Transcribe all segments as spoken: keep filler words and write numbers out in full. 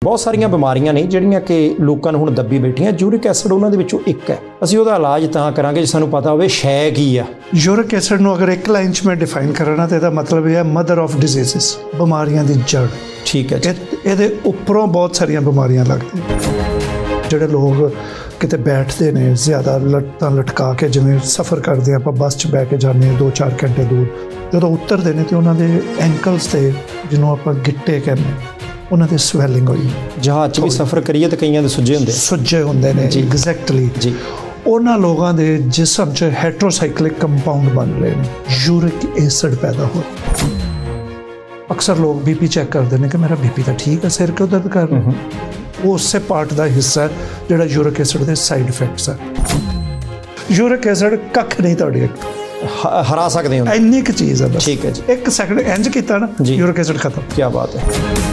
बहुत सारिया बीमारियां ने जिहड़ियां कि लोकां नूं हुण दब्बी बैठियां। यूरिक एसिड उन्हां दे विचों एक है। असीं उहदा इलाज तां करांगे जे सानूं पता होवे शै की आ। यूरिक एसिड नूं अगर एक लाइन च मैं डिफाइन करना तो इहदा मतलब यह है मदर ऑफ डिजीज़िस, बीमारियां दी जड़। ठीक है। इहदे उपरों बहुत सारियां बीमारियां लगदियां। जिहड़े लोग किते बैठते ने ज़्यादा लट्टां लटका के, जिवें सफ़र करते हैं आपां बस च बह के जाने दो चार घंटे दूर, जदों उतरते हैं तो उन्होंने एंकल्स से जिन्हों आप गिट्टे कहने उन्होंने स्वैलिंग हुई। जहाज़ च भी सफ़र करिए तो कईयां दे सुजे हुंदे सुजे हुंदे ने जी एग्जैक्टली जी। उन्हां लोगों के जिसम च हेट्रोसाइक्लिक कंपाउंड बन रहे हैं, यूरिक एसिड पैदा हो। अक्सर लोग बी पी चैक करते हैं कि मेरा बी पी तो ठीक है, सिर क्यों दर्द कर रहा है, वो उससे पार्ट का हिस्सा है जिहड़ा यूरिक एसिड के साइड इफेक्ट्स है। यूरिक एसिड कख नहीं तुहाडी हरा सकते हो, इन्नी क चीज़ है बस। ठीक है जी, एक सैकंड इंज किया ना जी, यूरिक एसिड खत्म। क्या बात है।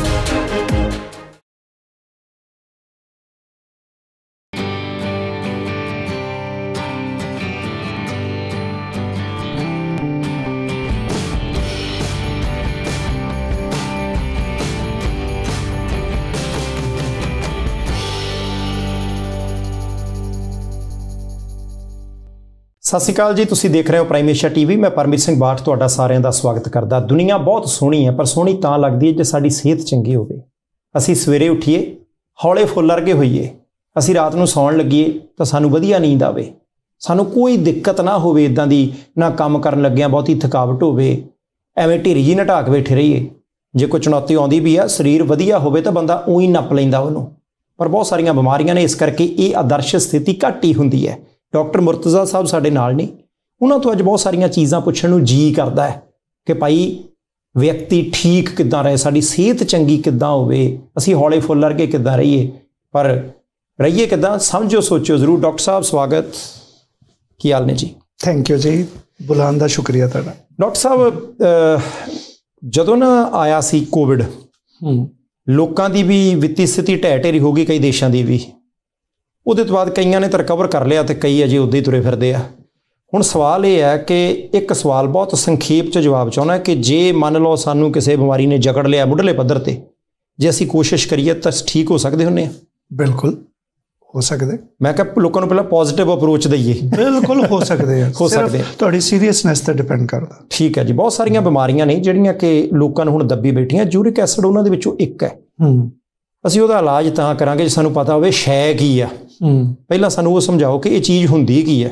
सत श्री अकाल जी, तुसीं देख रहे हो प्राइम एशिया टीवी। मैं परमवीर सिंह बाठ तुहाडा सारिਆਂ ਦਾ स्वागत करदा। दुनिया बहुत सोहनी है, पर सोहनी तां लगदी है जे साडी सेहत चंगी होवे। असीं सवेरे उठीए हौले फुੱਲ वर्गे होईए, असीं रात नूं सौण लगीए तो सानूं वधिया नींद आवे, सानूं कोई दिक्कत ना होवे इदां दी, ना काम करन लग्गिआं बहुती थकावट होवे, एवें ढिरी जी नटा के बैठे रहीए। जे कोई चुनौती आउंदी भी आ, शरीर वधिया होवे तो बंदा ऊँ ही नप लैंदा उहनूं। पर बहुत सारियां बीमारियां ने, इस करके ये आदर्श स्थिति घट ही हुंदी है। डॉक्टर मुर्तज़ा साहब साडे नाल ने, उन्हां तो अज बहुत सारियां चीज़ां पुछण नूं जी करदा है कि भाई व्यक्ति ठीक किद्दां रहे, साडी सेहत चंगी किद्दां होवे, असीं हौले फुੱਲ वर्गे किद्दां रहीए, पर रहीए किद्दां समझो सोचो जरूर। डॉक्टर साहब स्वागत, की हाल ने जी? थैंक यू जी, बुलाने का शुक्रिया तुहाडा। डॉक्टर साहब जदों ना आया सी कोविड, लोकां दी भी वित्ती स्थिति ढह ढेरी हो गई, कई देशां दी भी। ਉਹਦੇ ਤੋਂ ਬਾਅਦ ਕਈਆਂ ਨੇ ਤਾਂ ਰਿਕਵਰ ਕਰ ਲਿਆ ਤੇ ਕਈ ਅਜੇ ਉੱਦਾਂ ਹੀ ਤੁਰੇ ਫਿਰਦੇ ਆ। ਹੁਣ ਸਵਾਲ ਇਹ ਹੈ ਕਿ ਇੱਕ ਸਵਾਲ ਬਹੁਤ ਸੰਖੇਪ 'ਚ ਜਵਾਬ ਚਾਹੁੰਦਾ ਕਿ ਜੇ ਮੰਨ ਲਓ ਸਾਨੂੰ ਕਿਸੇ ਬਿਮਾਰੀ ਨੇ ਜਕੜ ਲਿਆ ਮੁੱਢਲੇ ਪੱਧਰ ਤੇ, ਜੇ ਅਸੀਂ ਕੋਸ਼ਿਸ਼ ਕਰੀਏ ਤਾਂ ਠੀਕ ਹੋ ਸਕਦੇ ਹੁੰਦੇ ਆ? ਬਿਲਕੁਲ ਹੋ ਸਕਦੇ। ਮੈਂ ਕਿਹਾ ਲੋਕਾਂ ਨੂੰ ਪਹਿਲਾਂ ਪੋਜ਼ਿਟਿਵ ਅਪਰੋਚ ਦਈਏ। ਬਿਲਕੁਲ ਹੋ ਸਕਦੇ ਆ, ਹੋ ਸਕਦੇ ਆ, ਤੁਹਾਡੀ ਸੀਰੀਅਸਨੈਸ ਤੇ ਡਿਪੈਂਡ ਕਰਦਾ। ਠੀਕ ਹੈ ਜੀ। ਬਹੁਤ ਸਾਰੀਆਂ ਬਿਮਾਰੀਆਂ ਨੇ ਜਿਹੜੀਆਂ ਕਿ ਲੋਕਾਂ ਨੂੰ ਹੁਣ ਦੱਬੀ ਬੈਠੀਆਂ। ਯੂਰਿਕ ਐਸਿਡ ਉਹਨਾਂ ਦੇ ਵਿੱਚੋਂ ਇੱਕ ਹੈ। ਅਸੀਂ ਉਹਦਾ ਇਲਾਜ ਤਾਂ ਕਰਾਂਗੇ ਜੇ ਸਾਨੂੰ ਪਤਾ ਹੋਵੇ ਸ਼ੈ ਕੀ ਆ। ਪਹਿਲਾਂ ਸਾਨੂੰ ਉਹ ਸਮਝਾਓ ਕਿ ਇਹ ਚੀਜ਼ ਹੁੰਦੀ ਕੀ ਹੈ।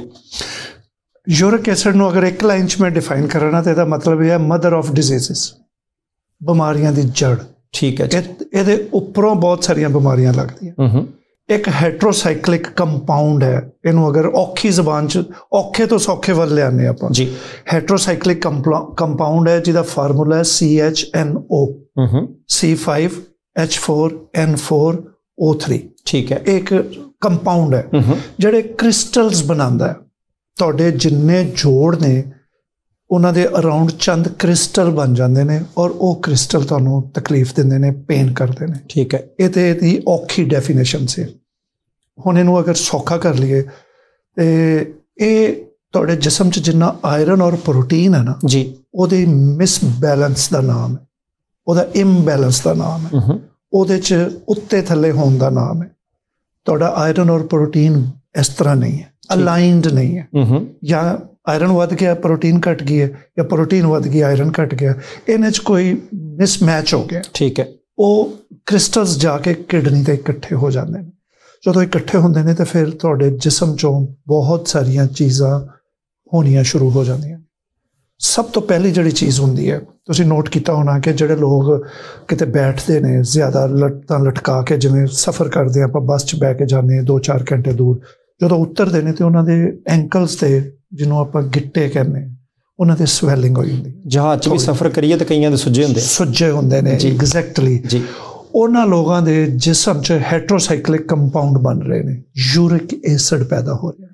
यूरिक एसिड ਨੂੰ अगर एक लाइन च मैं डिफाइन करना तो ਇਹਦਾ मतलब यह है मदर ऑफ डिजीज़िस, बीमारियां दी जड़। ठीक है। ਇਹਦੇ ਉੱਪਰੋਂ बहुत ਸਾਰੀਆਂ बीमारियां लगदियां। एक हेट्रोसाइक्लिक कंपाउंड है, इनू अगर औखी जबान च औखे तो सौखे वाल लियाने आपां जी। हेट्रोसाइक्लिक कंपाउंड है जिहदा फार्मूला है C H N O, C five H four N four O three. ठीक है। एक कंपाउंड है जिहड़े क्रिस्टल्स बनांदा है। तुहाडे जिन्ने जोड़ ने उन्हां दे अराउंड चंद क्रिस्टल बन जाते हैं और वो क्रिस्टल तुहानूं तकलीफ दिंदे ने, पेन करते हैं। ठीक है। ये तो इहदी औखी डेफिनेशन से। हुण इहनूं अगर सौखा कर लीए तो ये तुहाडे जिसम च जिन्ना आयरन और प्रोटीन है ना जी, उहदे मिसबैलेंस का नाम है, उहदा इम्बैलेंस का नाम है, उहदे च उत्ते थल्ले होण दा नाम है। तुहाडा आयरन और प्रोटीन इस तरह नहीं है, अलाइंड नहीं है। या आयरन वध गया प्रोटीन घट गई है, या प्रोटीन वध गया आयरन घट गया, इन्हें कोई मिसमैच हो गया। ठीक है। वो क्रिस्टल्स जाके किडनी ते इकट्ठे हो जाते हैं। जो इकट्ठे होंदे ने तो फिर तुहाडे जिसम चों बहुत सारिया चीज़ां होनियां शुरू हो जांदियां। सब तो पहली जिहड़ी चीज़ हुंदी है, तुसीं नोट किया होना कि जिहड़े लोग किते बैठते ने ज़्यादा लट्टां लटका के, जिवें सफ़र करते हैं आपां बस च बह के जाने दो चार घंटे दूर, जो उतरते हैं तो उन्होंने एंकल्स से जिन्हों आप गिट्टे कहने उन्होंने स्वैलिंग हुई होंदी। जहाज़ च भी सफ़र करिए तो कईयां दे सुजे हुंदे सुजे हुंदे ने एग्जैक्टली जी। उन्हां लोगों के जिसम च हेट्रोसाइक्लिक कंपाउंड बन रहे हैं, यूरिक एसिड पैदा हो रहा है।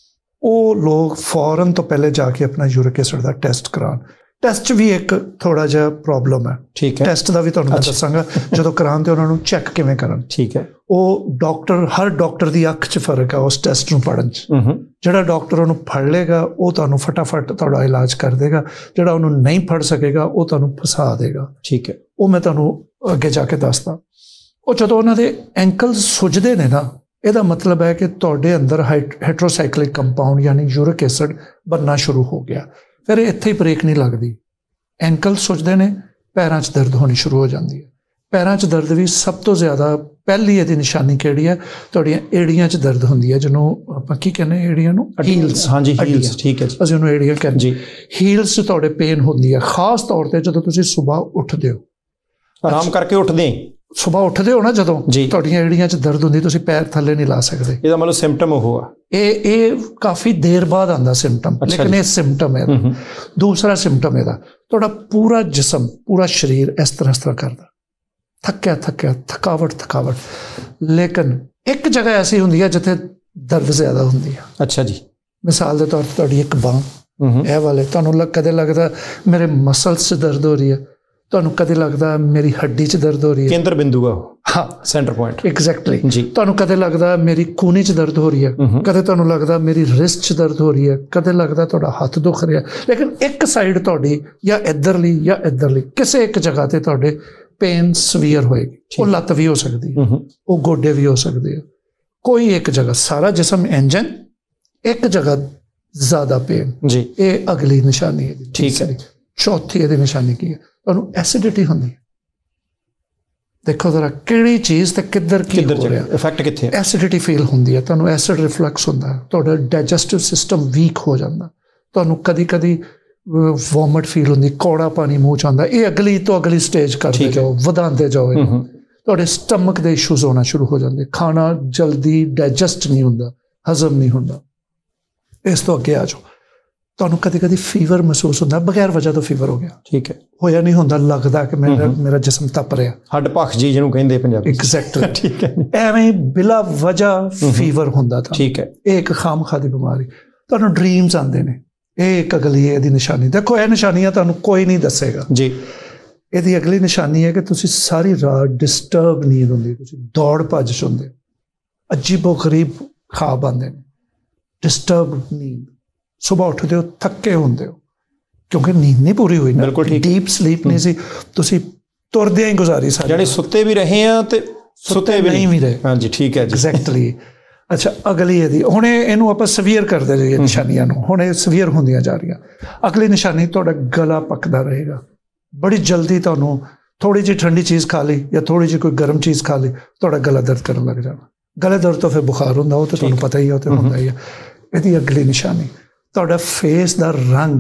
वो लोग फौरन तो पहले जाके अपना यूरिक एसिड का टेस्ट करान। टेस्ट भी एक थोड़ा जिहा प्रॉब्लम है। ठीक है। टेस्ट का भी तुहानूं मैं दसांगा जदों करान ते उन्हां नूं चैक किवें करन। ठीक है। वो डॉक्टर हर डॉक्टर की अख च फर्क है उस टेस्ट नूं पढ़न च। जिहड़ा डॉक्टर उन्होंने फड़ लेगा वो तुहानूं फटाफट तुहाडा इलाज कर देगा, जिहड़ा उन्होंने नहीं फड़ सकेगा वो तुहानूं फसा देगा। ठीक है। वो मैं तुहानूं अगे जाके दसदा। ਉਹ ਜਦੋਂ ਉਹਨਾਂ ਦੇ ਐਂਕਲਸ ਸੁੱਜਦੇ ਨੇ ਨਾ, ਇਹਦਾ ਮਤਲਬ ਹੈ ਕਿ ਤੁਹਾਡੇ ਅੰਦਰ ਹੈਟਰੋਸਾਈਕਲਿਕ ਕੰਪਾਊਂਡ ਯਾਨੀ ਯੂਰਿਕ ਐਸਿਡ ਬਣਨਾ ਸ਼ੁਰੂ ਹੋ ਗਿਆ। ਫਿਰ ਇੱਥੇ ਹੀ ਬ੍ਰੇਕ ਨਹੀਂ ਲੱਗਦੀ, ਐਂਕਲ ਸੁੱਜਦੇ ਨੇ, ਪੈਰਾਂ 'ਚ ਦਰਦ ਹੋਣੀ ਸ਼ੁਰੂ ਹੋ ਜਾਂਦੀ ਹੈ। ਪੈਰਾਂ 'ਚ ਦਰਦ ਵੀ ਸਭ ਤੋਂ ਜ਼ਿਆਦਾ ਪਹਿਲੀ ਇਹਦੀ ਨਿਸ਼ਾਨੀ ਕਿਹੜੀ ਹੈ? ਤੁਹਾਡੀਆਂ ਏੜੀਆਂ 'ਚ ਦਰਦ ਹੁੰਦੀ ਹੈ, ਜਿਹਨੂੰ ਆਪਾਂ ਕੀ ਕਹਿੰਦੇ ਏੜੀਆਂ ਨੂੰ? ਹੀਲਸ। ਹਾਂਜੀ, ਹੀਲਸ, ਠੀਕ ਹੈ ਜੀ, ਅਸੀਂ ਉਹਨੂੰ ਏੜੀਆਂ ਕਹਿੰਦੇ ਜੀ। ਹੀਲਸ 'ਚ ਤੁਹਾਡੇ ਪੇਨ ਹੁੰਦੀ ਹੈ, ਖਾਸ ਤੌਰ 'ਤੇ ਜਦੋਂ ਤੁਸੀਂ ਸੁਬਾਹ ਉੱਠਦੇ ਹੋ, ਆਰਾਮ ਕਰਕੇ ਉੱਠਦੇ ਸੁਬਾਹ ਉੱਠਦੇ ਹੋ ਨਾ, ਜਦੋਂ ਤੁਹਾਡੀਆਂ ਏੜੀਆਂ 'ਚ ਦਰਦ ਹੁੰਦੀ, ਤੁਸੀਂ ਪੈਰ ਥੱਲੇ ਨਹੀਂ ਲਾ ਸਕਦੇ। ਇਹਦਾ ਮਤਲਬ ਸਿੰਪਟਮ ਉਹ ਆ। ਇਹ ਇਹ ਕਾਫੀ ਦੇਰ ਬਾਅਦ ਆਉਂਦਾ ਸਿੰਪਟਮ, ਲੇਕਿਨ ਇਹ ਸਿੰਪਟਮ ਹੈ। ਦੂਸਰਾ ਸਿੰਪਟਮ ਇਹਦਾ, ਤੁਹਾਡਾ ਪੂਰਾ ਜਿਸਮ, ਪੂਰਾ ਸਰੀਰ ਇਸ ਤਰ੍ਹਾਂ ਇਸ ਤਰ੍ਹਾਂ ਕਰਦਾ, ਥੱਕਿਆ ਥੱਕਿਆ, ਥਕਾਵਟ ਥਕਾਵਟ। ਲੇਕਿਨ ਇੱਕ ਜਗ੍ਹਾ ਐਸੀ ਹੁੰਦੀ ਹੈ ਜਿੱਥੇ ਦਰਦ ਜ਼ਿਆਦਾ ਹੁੰਦੀ ਹੈ। ਅੱਛਾ ਜੀ। ਮਿਸਾਲ ਦੇ ਤੌਰ 'ਤੇ ਤੁਹਾਡੀ ਇੱਕ ਬਾਂਹ, ਇਹ ਵਾਲੇ, ਤੁਹਾਨੂੰ ਲੱਗ ਕਦੇ ਲੱਗਦਾ ਮੇਰੇ ਮਸਲਸ 'ਚ ਦਰਦ ਹੋ ਰਹੀ ਹੈ, ਤੁਹਾਨੂੰ ਕਦੇ ਲੱਗਦਾ ਮੇਰੀ ਹੱਡੀ 'ਚ ਦਰਦ ਹੋ ਰਹੀ ਹੈ, ਕੇਂਦਰ ਬਿੰਦੂ ਆ ਉਹ, ਹਾਂ, ਸੈਂਟਰ ਪੁਆਇੰਟ। ਐਗਜ਼ੈਕਟਲੀ ਜੀ। ਤੁਹਾਨੂੰ ਕਦੇ ਲੱਗਦਾ ਮੇਰੀ ਕੂਹਣੀ 'ਚ ਦਰਦ ਹੋ ਰਹੀ ਹੈ, ਕਦੇ ਤੁਹਾਨੂੰ ਲੱਗਦਾ ਮੇਰੀ ਰਿਸਟ 'ਚ ਦਰਦ ਹੋ ਰਹੀ ਹੈ, ਕਦੇ ਲੱਗਦਾ ਤੁਹਾਡਾ ਹੱਥ ਦੁਖ ਰਿਹਾ। ਲੇਕਿਨ ਇੱਕ ਸਾਈਡ ਤੁਹਾਡੀ ਜਾਂ ਇੱਧਰਲੀ ਜਾਂ ਇੱਧਰਲੀ ਕਿਸੇ ਇੱਕ ਜਗ੍ਹਾ 'ਤੇ ਤੁਹਾਡੇ ਪੇਨ ਸਵੀਅਰ ਹੋਏਗੀ। ਉਹ ਲੱਤ ਵੀ ਹੋ ਸਕਦੀ ਹੈ, ਉਹ ਗੋਡੇ ਵੀ ਹੋ ਸਕਦੇ ਆ, ਕੋਈ ਇੱਕ ਜਗ੍ਹਾ, ਸਾਰਾ ਜਿਸਮ ਇੰਜਨ, ਇੱਕ ਜਗ੍ਹਾ ਜ਼ਿਆਦਾ ਪੇਨ ਜੀ। ਇਹ ਅਗਲੀ ਨਿਸ਼ਾਨੀ ਹੈ। ਠੀਕ ਹੈ। ਚੌਥੀ ਇਹਦੀ ਨਿਸ਼ਾਨੀ ਕੀ ਹੈ? ਤੁਹਾਨੂੰ ਐਸਿਡਿਟੀ ਹੁੰਦੀ ਹੈ। ਦੇਖੋ ਜ਼ਰਾ ਕਿਹੜੀ ਚੀਜ਼ ਤੇ ਕਿੱਧਰ ਕੀ ਹੋ ਰਿਹਾ, ਇਫੈਕਟ ਕਿੱਥੇ? ਐਸਿਡਿਟੀ ਫੀਲ ਹੁੰਦੀ ਹੈ, ਤੁਹਾਨੂੰ ਐਸਿਡ ਰਿਫਲਕਸ ਹੁੰਦਾ ਹੈ, ਤੁਹਾਡਾ ਡਾਈਜੈਸਟਿਵ ਸਿਸਟਮ ਵੀਕ ਹੋ ਜਾਂਦਾ, ਤੁਹਾਨੂੰ ਕਦੀ ਕਦੀ ਵੋਮਿਟ ਫੀਲ ਹੁੰਦੀ, ਕੌੜਾ ਪਾਣੀ ਮੂੰਹ 'ਚ ਆਉਂਦਾ। ਇਹ ਅਗਲੀ ਤੋਂ ਅਗਲੀ ਸਟੇਜ ਕਰਦੇ ਜਾਓ, ਵਧਾਉਂਦੇ ਜਾਓ, ਤੁਹਾਡੇ ਸਟਮਕ ਦੇ ਇਸ਼ੂਜ਼ ਹੋਣਾ ਸ਼ੁਰੂ ਹੋ ਜਾਂਦੇ, ਖਾਣਾ ਜਲਦੀ ਡਾਈਜੈਸਟ ਨਹੀਂ ਹੁੰਦਾ, ਹਜ਼ਮ ਨਹੀਂ ਹੁੰਦਾ। ਇਸ ਤੋਂ ਅੱਗੇ ਆ ਜਾਓ, ਤੁਹਾਨੂੰ ਕਦੇ ਕਦੇ ਫੀਵਰ ਮਹਿਸੂਸ ਹੁੰਦਾ, ਬਗੈਰ ਵਜ੍ਹਾ ਤੋਂ ਫੀਵਰ ਹੋ ਗਿਆ। ਠੀਕ ਹੈ। ਹੋਇਆ ਨਹੀਂ ਹੁੰਦਾ, ਲੱਗਦਾ ਕਿ ਮੇਰਾ ਮੇਰਾ ਜਿਸਮ ਤਪ ਰਿਹਾ, ਹੱਡ ਭਖ ਜੀ ਜਿਹਨੂੰ ਕਹਿੰਦੇ ਪੰਜਾਬੀ। ਐਗਜ਼ੈਕਟਲੀ। ਠੀਕ ਹੈ। ਐਵੇਂ ਬਿਲਾ ਵਜ੍ਹਾ ਫੀਵਰ ਹੁੰਦਾ ਤਾਂ। ਠੀਕ ਹੈ। ਇਹ ਇੱਕ ਖਾਮਖਾ ਦੀ ਬਿਮਾਰੀ। ਤੁਹਾਨੂੰ ਡ੍ਰੀਮਸ ਆਉਂਦੇ ਨੇ, ਇਹ ਇੱਕ ਅਗਲੀ ਇਹਦੀ ਨਿਸ਼ਾਨੀ। ਦੇਖੋ ਇਹ ਨਿਸ਼ਾਨੀਆਂ ਤੁਹਾਨੂੰ ਕੋਈ ਨਹੀਂ ਦੱਸੇਗਾ ਜੀ। ਇਹਦੀ ਅਗਲੀ ਨਿਸ਼ਾਨੀ ਹੈ ਕਿ ਤੁਸੀਂ ਸਾਰੀ ਰਾਤ ਡਿਸਟਰਬ ਨੀਂਦ ਹੁੰਦੀ, ਤੁਸੀਂ ਦੌੜ ਭੱਜ 'ਚ ਹੁੰਦੇ, ਅਜੀਬੋ ਗਰੀਬ ਖਾਬ ਆਉਂਦੇ ਨੇ, ਡਿਸਟਰਬ ਨੀਂਦ, ਸੁਬਾਹ ਉੱਠਦੇ ਹੋ ਥੱਕੇ ਹੁੰਦੇ ਹੋ ਕਿਉਂਕਿ ਨੀਂਦ ਨਹੀਂ ਪੂਰੀ ਹੋਈ ਨਾ, ਡੀਪ ਸਲੀਪ ਨਹੀਂ ਸੀ, ਤੁਸੀਂ ਤੁਰਦਿਆਂ ਹੀ ਗੁਜ਼ਾਰੀ ਸਾਰੀ, ਜਾਨੀ ਸੁੱਤੇ ਵੀ ਰਹੇ ਆ ਤੇ ਸੁੱਤੇ ਵੀ ਨਹੀਂ ਰਹੇ। ਹਾਂਜੀ, ਠੀਕ ਹੈ ਜੀ। ਐਗਜ਼ੈਕਟਲੀ। ਅੱਛਾ, ਅਗਲੀ ਇਹਦੀ, ਹੁਣ ਇਹਨੂੰ ਆਪਾਂ ਸਵੀਅਰ ਕਰਦੇ ਰਹੀਏ ਨਿਸ਼ਾਨੀਆਂ ਨੂੰ, ਹੁਣ ਇਹ ਸਵੀਅਰ ਹੁੰਦੀਆਂ ਜਾ ਰਹੀਆਂ। ਅਗਲੀ ਨਿਸ਼ਾਨੀ, ਤੁਹਾਡਾ ਗਲਾ ਪੱਕਦਾ ਰਹੇਗਾ, ਬੜੀ ਜਲਦੀ ਤੁਹਾਨੂੰ ਥੋੜ੍ਹੀ ਜਿਹੀ ਠੰਡੀ ਚੀਜ਼ ਖਾ ਲਈ ਜਾਂ ਥੋੜ੍ਹੀ ਜਿਹੀ ਕੋਈ ਗਰਮ ਚੀਜ਼ ਖਾ ਲਈ, ਤੁਹਾਡਾ ਗਲਾ ਦਰਦ ਕਰਨ ਲੱਗ ਜਾਣਾ। ਗਲੇ ਦਰਦ ਤੋਂ ਫਿਰ ਬੁਖਾਰ ਹੁੰਦਾ, ਉਹ ਤਾਂ ਤੁਹਾਨੂੰ ਪਤਾ ਹੀ ਹੈ, ਉਹ ਤਾਂ ਹੁੰਦਾ ਹੀ ਹੈ। ਇਹਦੀ ਅਗਲੀ ਨਿਸ਼ਾਨੀ, ਤੁਹਾਡਾ ਫੇਸ ਦਾ ਰੰਗ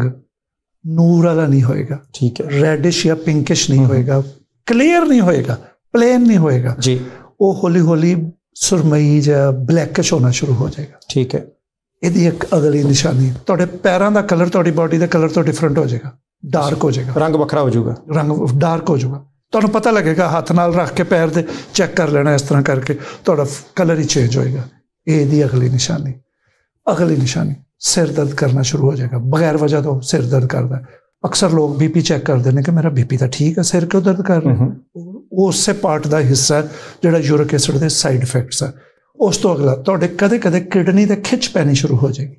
ਨੂਰ ਵਾਲਾ ਨਹੀਂ ਹੋਏਗਾ। ਠੀਕ ਹੈ। ਰੈਡਿਸ਼ ਜਾਂ ਪਿੰਕਿਸ਼ ਨਹੀਂ ਹੋਏਗਾ, ਕਲੀਅਰ ਨਹੀਂ ਹੋਏਗਾ, ਪਲੇਨ ਨਹੀਂ ਹੋਏਗਾ ਜੀ, ਉਹ ਹੌਲੀ ਹੌਲੀ ਸੁਰਮਈ ਜਾਂ ਬਲੈਕਿਸ਼ ਹੋਣਾ ਸ਼ੁਰੂ ਹੋ ਜਾਏਗਾ। ਠੀਕ ਹੈ। ਇਹਦੀ ਇੱਕ ਅਗਲੀ ਨਿਸ਼ਾਨੀ, ਤੁਹਾਡੇ ਪੈਰਾਂ ਦਾ ਕਲਰ ਤੁਹਾਡੀ ਬਾਡੀ ਦਾ ਕਲਰ ਤੋਂ ਡਿਫਰੈਂਟ ਹੋ ਜਾਏਗਾ, ਡਾਰਕ ਹੋ ਜਾਏਗਾ, ਰੰਗ ਵੱਖਰਾ ਹੋ ਜਾਊਗਾ, ਰੰਗ ਡਾਰਕ ਹੋ ਜਾਊਗਾ। ਤੁਹਾਨੂੰ ਪਤਾ ਲੱਗੇਗਾ, ਹੱਥ ਨਾਲ ਰੱਖ ਕੇ ਪੈਰ ਦੇ ਚੈੱਕ ਕਰ ਲੈਣਾ, ਇਸ ਤਰ੍ਹਾਂ ਕਰਕੇ ਤੁਹਾਡਾ ਕਲਰ ਹੀ ਚੇਂਜ ਹੋਏਗਾ। ਇਹਦੀ ਅਗਲੀ ਨਿਸ਼ਾਨੀ। ਅਗਲੀ ਨਿਸ਼ਾਨੀ, ਸਿਰ ਦਰਦ ਕਰਨਾ ਸ਼ੁਰੂ ਹੋ ਜਾਏਗਾ, ਬਗੈਰ ਵਜ੍ਹਾ ਤੋਂ ਸਿਰ ਦਰਦ ਕਰਦਾ। ਅਕਸਰ ਲੋਕ ਬੀਪੀ ਚੈੱਕ ਕਰਦੇ ਨੇ ਕਿ ਮੇਰਾ ਬੀਪੀ ਤਾਂ ਠੀਕ ਹੈ, ਸਿਰ ਕਿਉਂ ਦਰਦ ਕਰ ਰਿਹਾ? ਉਹ ਉਸੇ ਪਾਰਟ ਦਾ ਹਿੱਸਾ ਜਿਹੜਾ ਯੂਰਿਕ ਐਸਿਡ ਦੇ ਸਾਈਡ ਇਫੈਕਟਸ ਆ। ਉਸ ਤੋਂ ਅਗਲਾ, ਤੁਹਾਡੇ ਕਦੇ ਕਦੇ ਕਿਡਨੀ ਤੇ ਖਿੱਚ ਪੈਣੀ ਸ਼ੁਰੂ ਹੋ ਜਾਏਗੀ,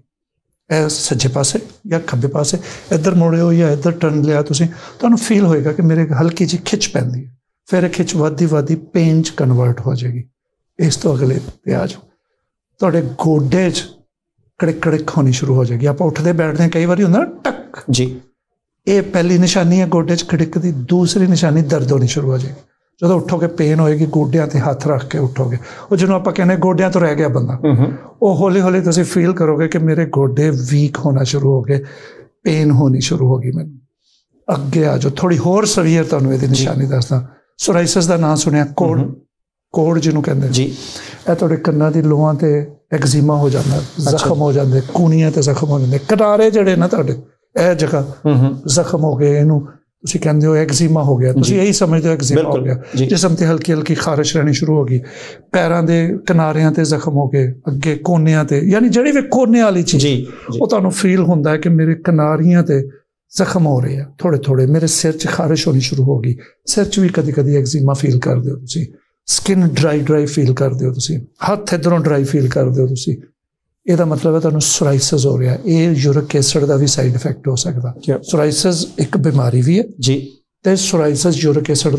ਇਹ ਸੱਜੇ ਪਾਸੇ ਜਾਂ ਖੱਬੇ ਪਾਸੇ, ਇੱਧਰ ਮੁੜੇ ਹੋ ਜਾਂ ਇੱਧਰ ਟਰਨ ਲਿਆ ਤੁਸੀਂ, ਤੁਹਾਨੂੰ ਫੀਲ ਹੋਏਗਾ ਕਿ ਮੇਰੇ ਹਲਕੀ ਜਿਹੀ ਖਿੱਚ ਪੈਂਦੀ ਹੈ, ਫਿਰ ਇਹ ਖਿੱਚ ਵੱਧਦੀ ਵੱਧਦੀ ਪੇਨ 'ਚ ਕਨਵਰਟ ਹੋ ਜਾਏਗੀ। ਇਸ ਤੋਂ ਅਗਲੇ 'ਤੇ ਆ ਜਾਓ, ਤੁਹਾਡੇ ਗੋਡੇ 'ਚ ਕੜਿਕ ਕੜਿਕ ਹੋਣੀ ਸ਼ੁਰੂ ਹੋ ਜਾਏਗੀ। ਆਪਾਂ ਉੱਠਦੇ ਬੈਠਦੇ ਹਾਂ, ਕਈ ਵਾਰੀ ਹੁੰਦਾ ਟੱਕ ਜੀ, ਇਹ ਪਹਿਲੀ ਨਿਸ਼ਾਨੀ ਹੈ ਗੋਡੇ 'ਚ ਖੜਿਕ ਦੀ। ਦੂਸਰੀ ਨਿਸ਼ਾਨੀ, ਦਰਦ ਹੋਣੀ ਸ਼ੁਰੂ ਹੋ ਜਾਏਗੀ। ਜਦੋਂ ਉੱਠੋਗੇ ਪੇਨ ਹੋਏਗੀ, ਗੋਡਿਆਂ 'ਤੇ ਹੱਥ ਰੱਖ ਕੇ ਉੱਠੋਗੇ, ਉਹ ਜਿਹਨੂੰ ਆਪਾਂ ਕਹਿੰਦੇ ਗੋਡਿਆਂ ਤੋਂ ਰਹਿ ਗਿਆ ਬੰਦਾ, ਉਹ ਹੌਲੀ ਹੌਲੀ ਤੁਸੀਂ ਫੀਲ ਕਰੋਗੇ ਕਿ ਮੇਰੇ ਗੋਡੇ ਵੀਕ ਹੋਣਾ ਸ਼ੁਰੂ ਹੋ ਗਏ, ਪੇਨ ਹੋਣੀ ਸ਼ੁਰੂ ਹੋ ਗਈ ਮੈਨੂੰ। ਅੱਗੇ ਆ ਜਾਓ, ਥੋੜ੍ਹੀ ਹੋਰ ਸਵੀਅਰ ਤੁਹਾਨੂੰ ਇਹਦੀ ਨਿਸ਼ਾਨੀ ਦੱਸਦਾ। ਸੋਰਾਇਸਿਸ ਦਾ ਨਾਂ ਸੁਣਿਆ? ਕੋੜ, ਕੋੜ ਜਿਹਨੂੰ ਕਹਿੰਦੇ ਜੀ। ਇਹ ਤੁਹਾਡੇ ਕੰਨਾਂ ਦੀ ਲੋਹਾਂ 'ਤੇ ਐਗਜ਼ੀਮਾ ਹੋ ਜਾਂਦਾ, ਜ਼ਖਮ ਹੋ ਜਾਂਦੇ, ਕੂਣੀਆਂ 'ਤੇ ਜ਼ਖਮ ਹੋ ਜਾਂਦੇ, ਕਟਾਰੇ ਜਿਹੜੇ ਨਾ ਤੁਹਾਡੇ ਇਹ ਜਗ੍ਹਾ ਜ਼ਖਮ ਹੋ ਗਏ, ਇਹਨੂੰ ਤੁਸੀਂ ਕਹਿੰਦੇ ਹੋ ਐਗਜ਼ੀਮਾ ਹੋ ਗਿਆ, ਤੁਸੀਂ ਇਹੀ ਸਮਝਦੇ ਹੋ ਐਗਜ਼ੀਮਾ ਹੋ ਗਿਆ। ਜਿਸਮ 'ਤੇ ਹਲਕੀ ਹਲਕੀ ਖਾਰਿਸ਼ ਰਹਿਣੀ ਸ਼ੁਰੂ ਹੋ ਗਈ, ਪੈਰਾਂ ਦੇ ਕਿਨਾਰਿਆਂ 'ਤੇ ਜ਼ਖਮ ਹੋ ਗਏ, ਅੱਗੇ ਕੋਨਿਆਂ 'ਤੇ, ਯਾਨੀ ਜਿਹੜੀ ਵੀ ਕੋਨੇ ਵਾਲੀ ਚੀਜ਼, ਉਹ ਤੁਹਾਨੂੰ ਫੀਲ ਹੁੰਦਾ ਹੈ ਕਿ ਮੇਰੇ ਕਿਨਾਰੀਆਂ 'ਤੇ ਜ਼ਖਮ ਹੋ ਰਹੇ ਆ ਥੋੜ੍ਹੇ ਥੋੜ੍ਹੇ, ਮੇਰੇ ਸਿਰ 'ਚ ਖਾਰਿਸ਼ ਹੋਣੀ ਸ਼ੁਰੂ ਹੋ ਗਈ, ਸਿਰ 'ਚ ਵੀ ਕਦੀ ਕਦੀ ਐਗਜ਼ੀਮਾ ਫੀਲ ਕਰਦੇ ਹੋ ਤੁਸੀਂ, ਸਕਿਨ ਡਰਾਈ ਡਰਾਈ ਫੀਲ ਕਰਦੇ ਹੋ ਤੁਸੀਂ, ਹੱਥ ਇੱਧਰੋਂ ਡਰਾਈ ਫੀਲ ਕਰਦੇ ਹੋ ਤੁਸੀਂ। ਇਹਦਾ ਮਤਲਬ ਹੈ ਤੁਹਾਨੂੰ ਸੋਰਾਇਸਿਸ ਹੋ ਰਿਹਾ। ਇਹ ਯੂਰਿਕ ਐਸਿਡ ਦਾ ਵੀ ਸਾਈਡ ਇਫੈਕਟ ਹੋ ਸਕਦਾ। ਸੋਰਾਇਸਿਸ ਇੱਕ ਬਿਮਾਰੀ ਵੀ ਹੈ ਜੀ, ਤੇ ਸੋਰਾਇਸਿਸ ਯੂਰਿਕ ਐਸਿਡ ਦਾ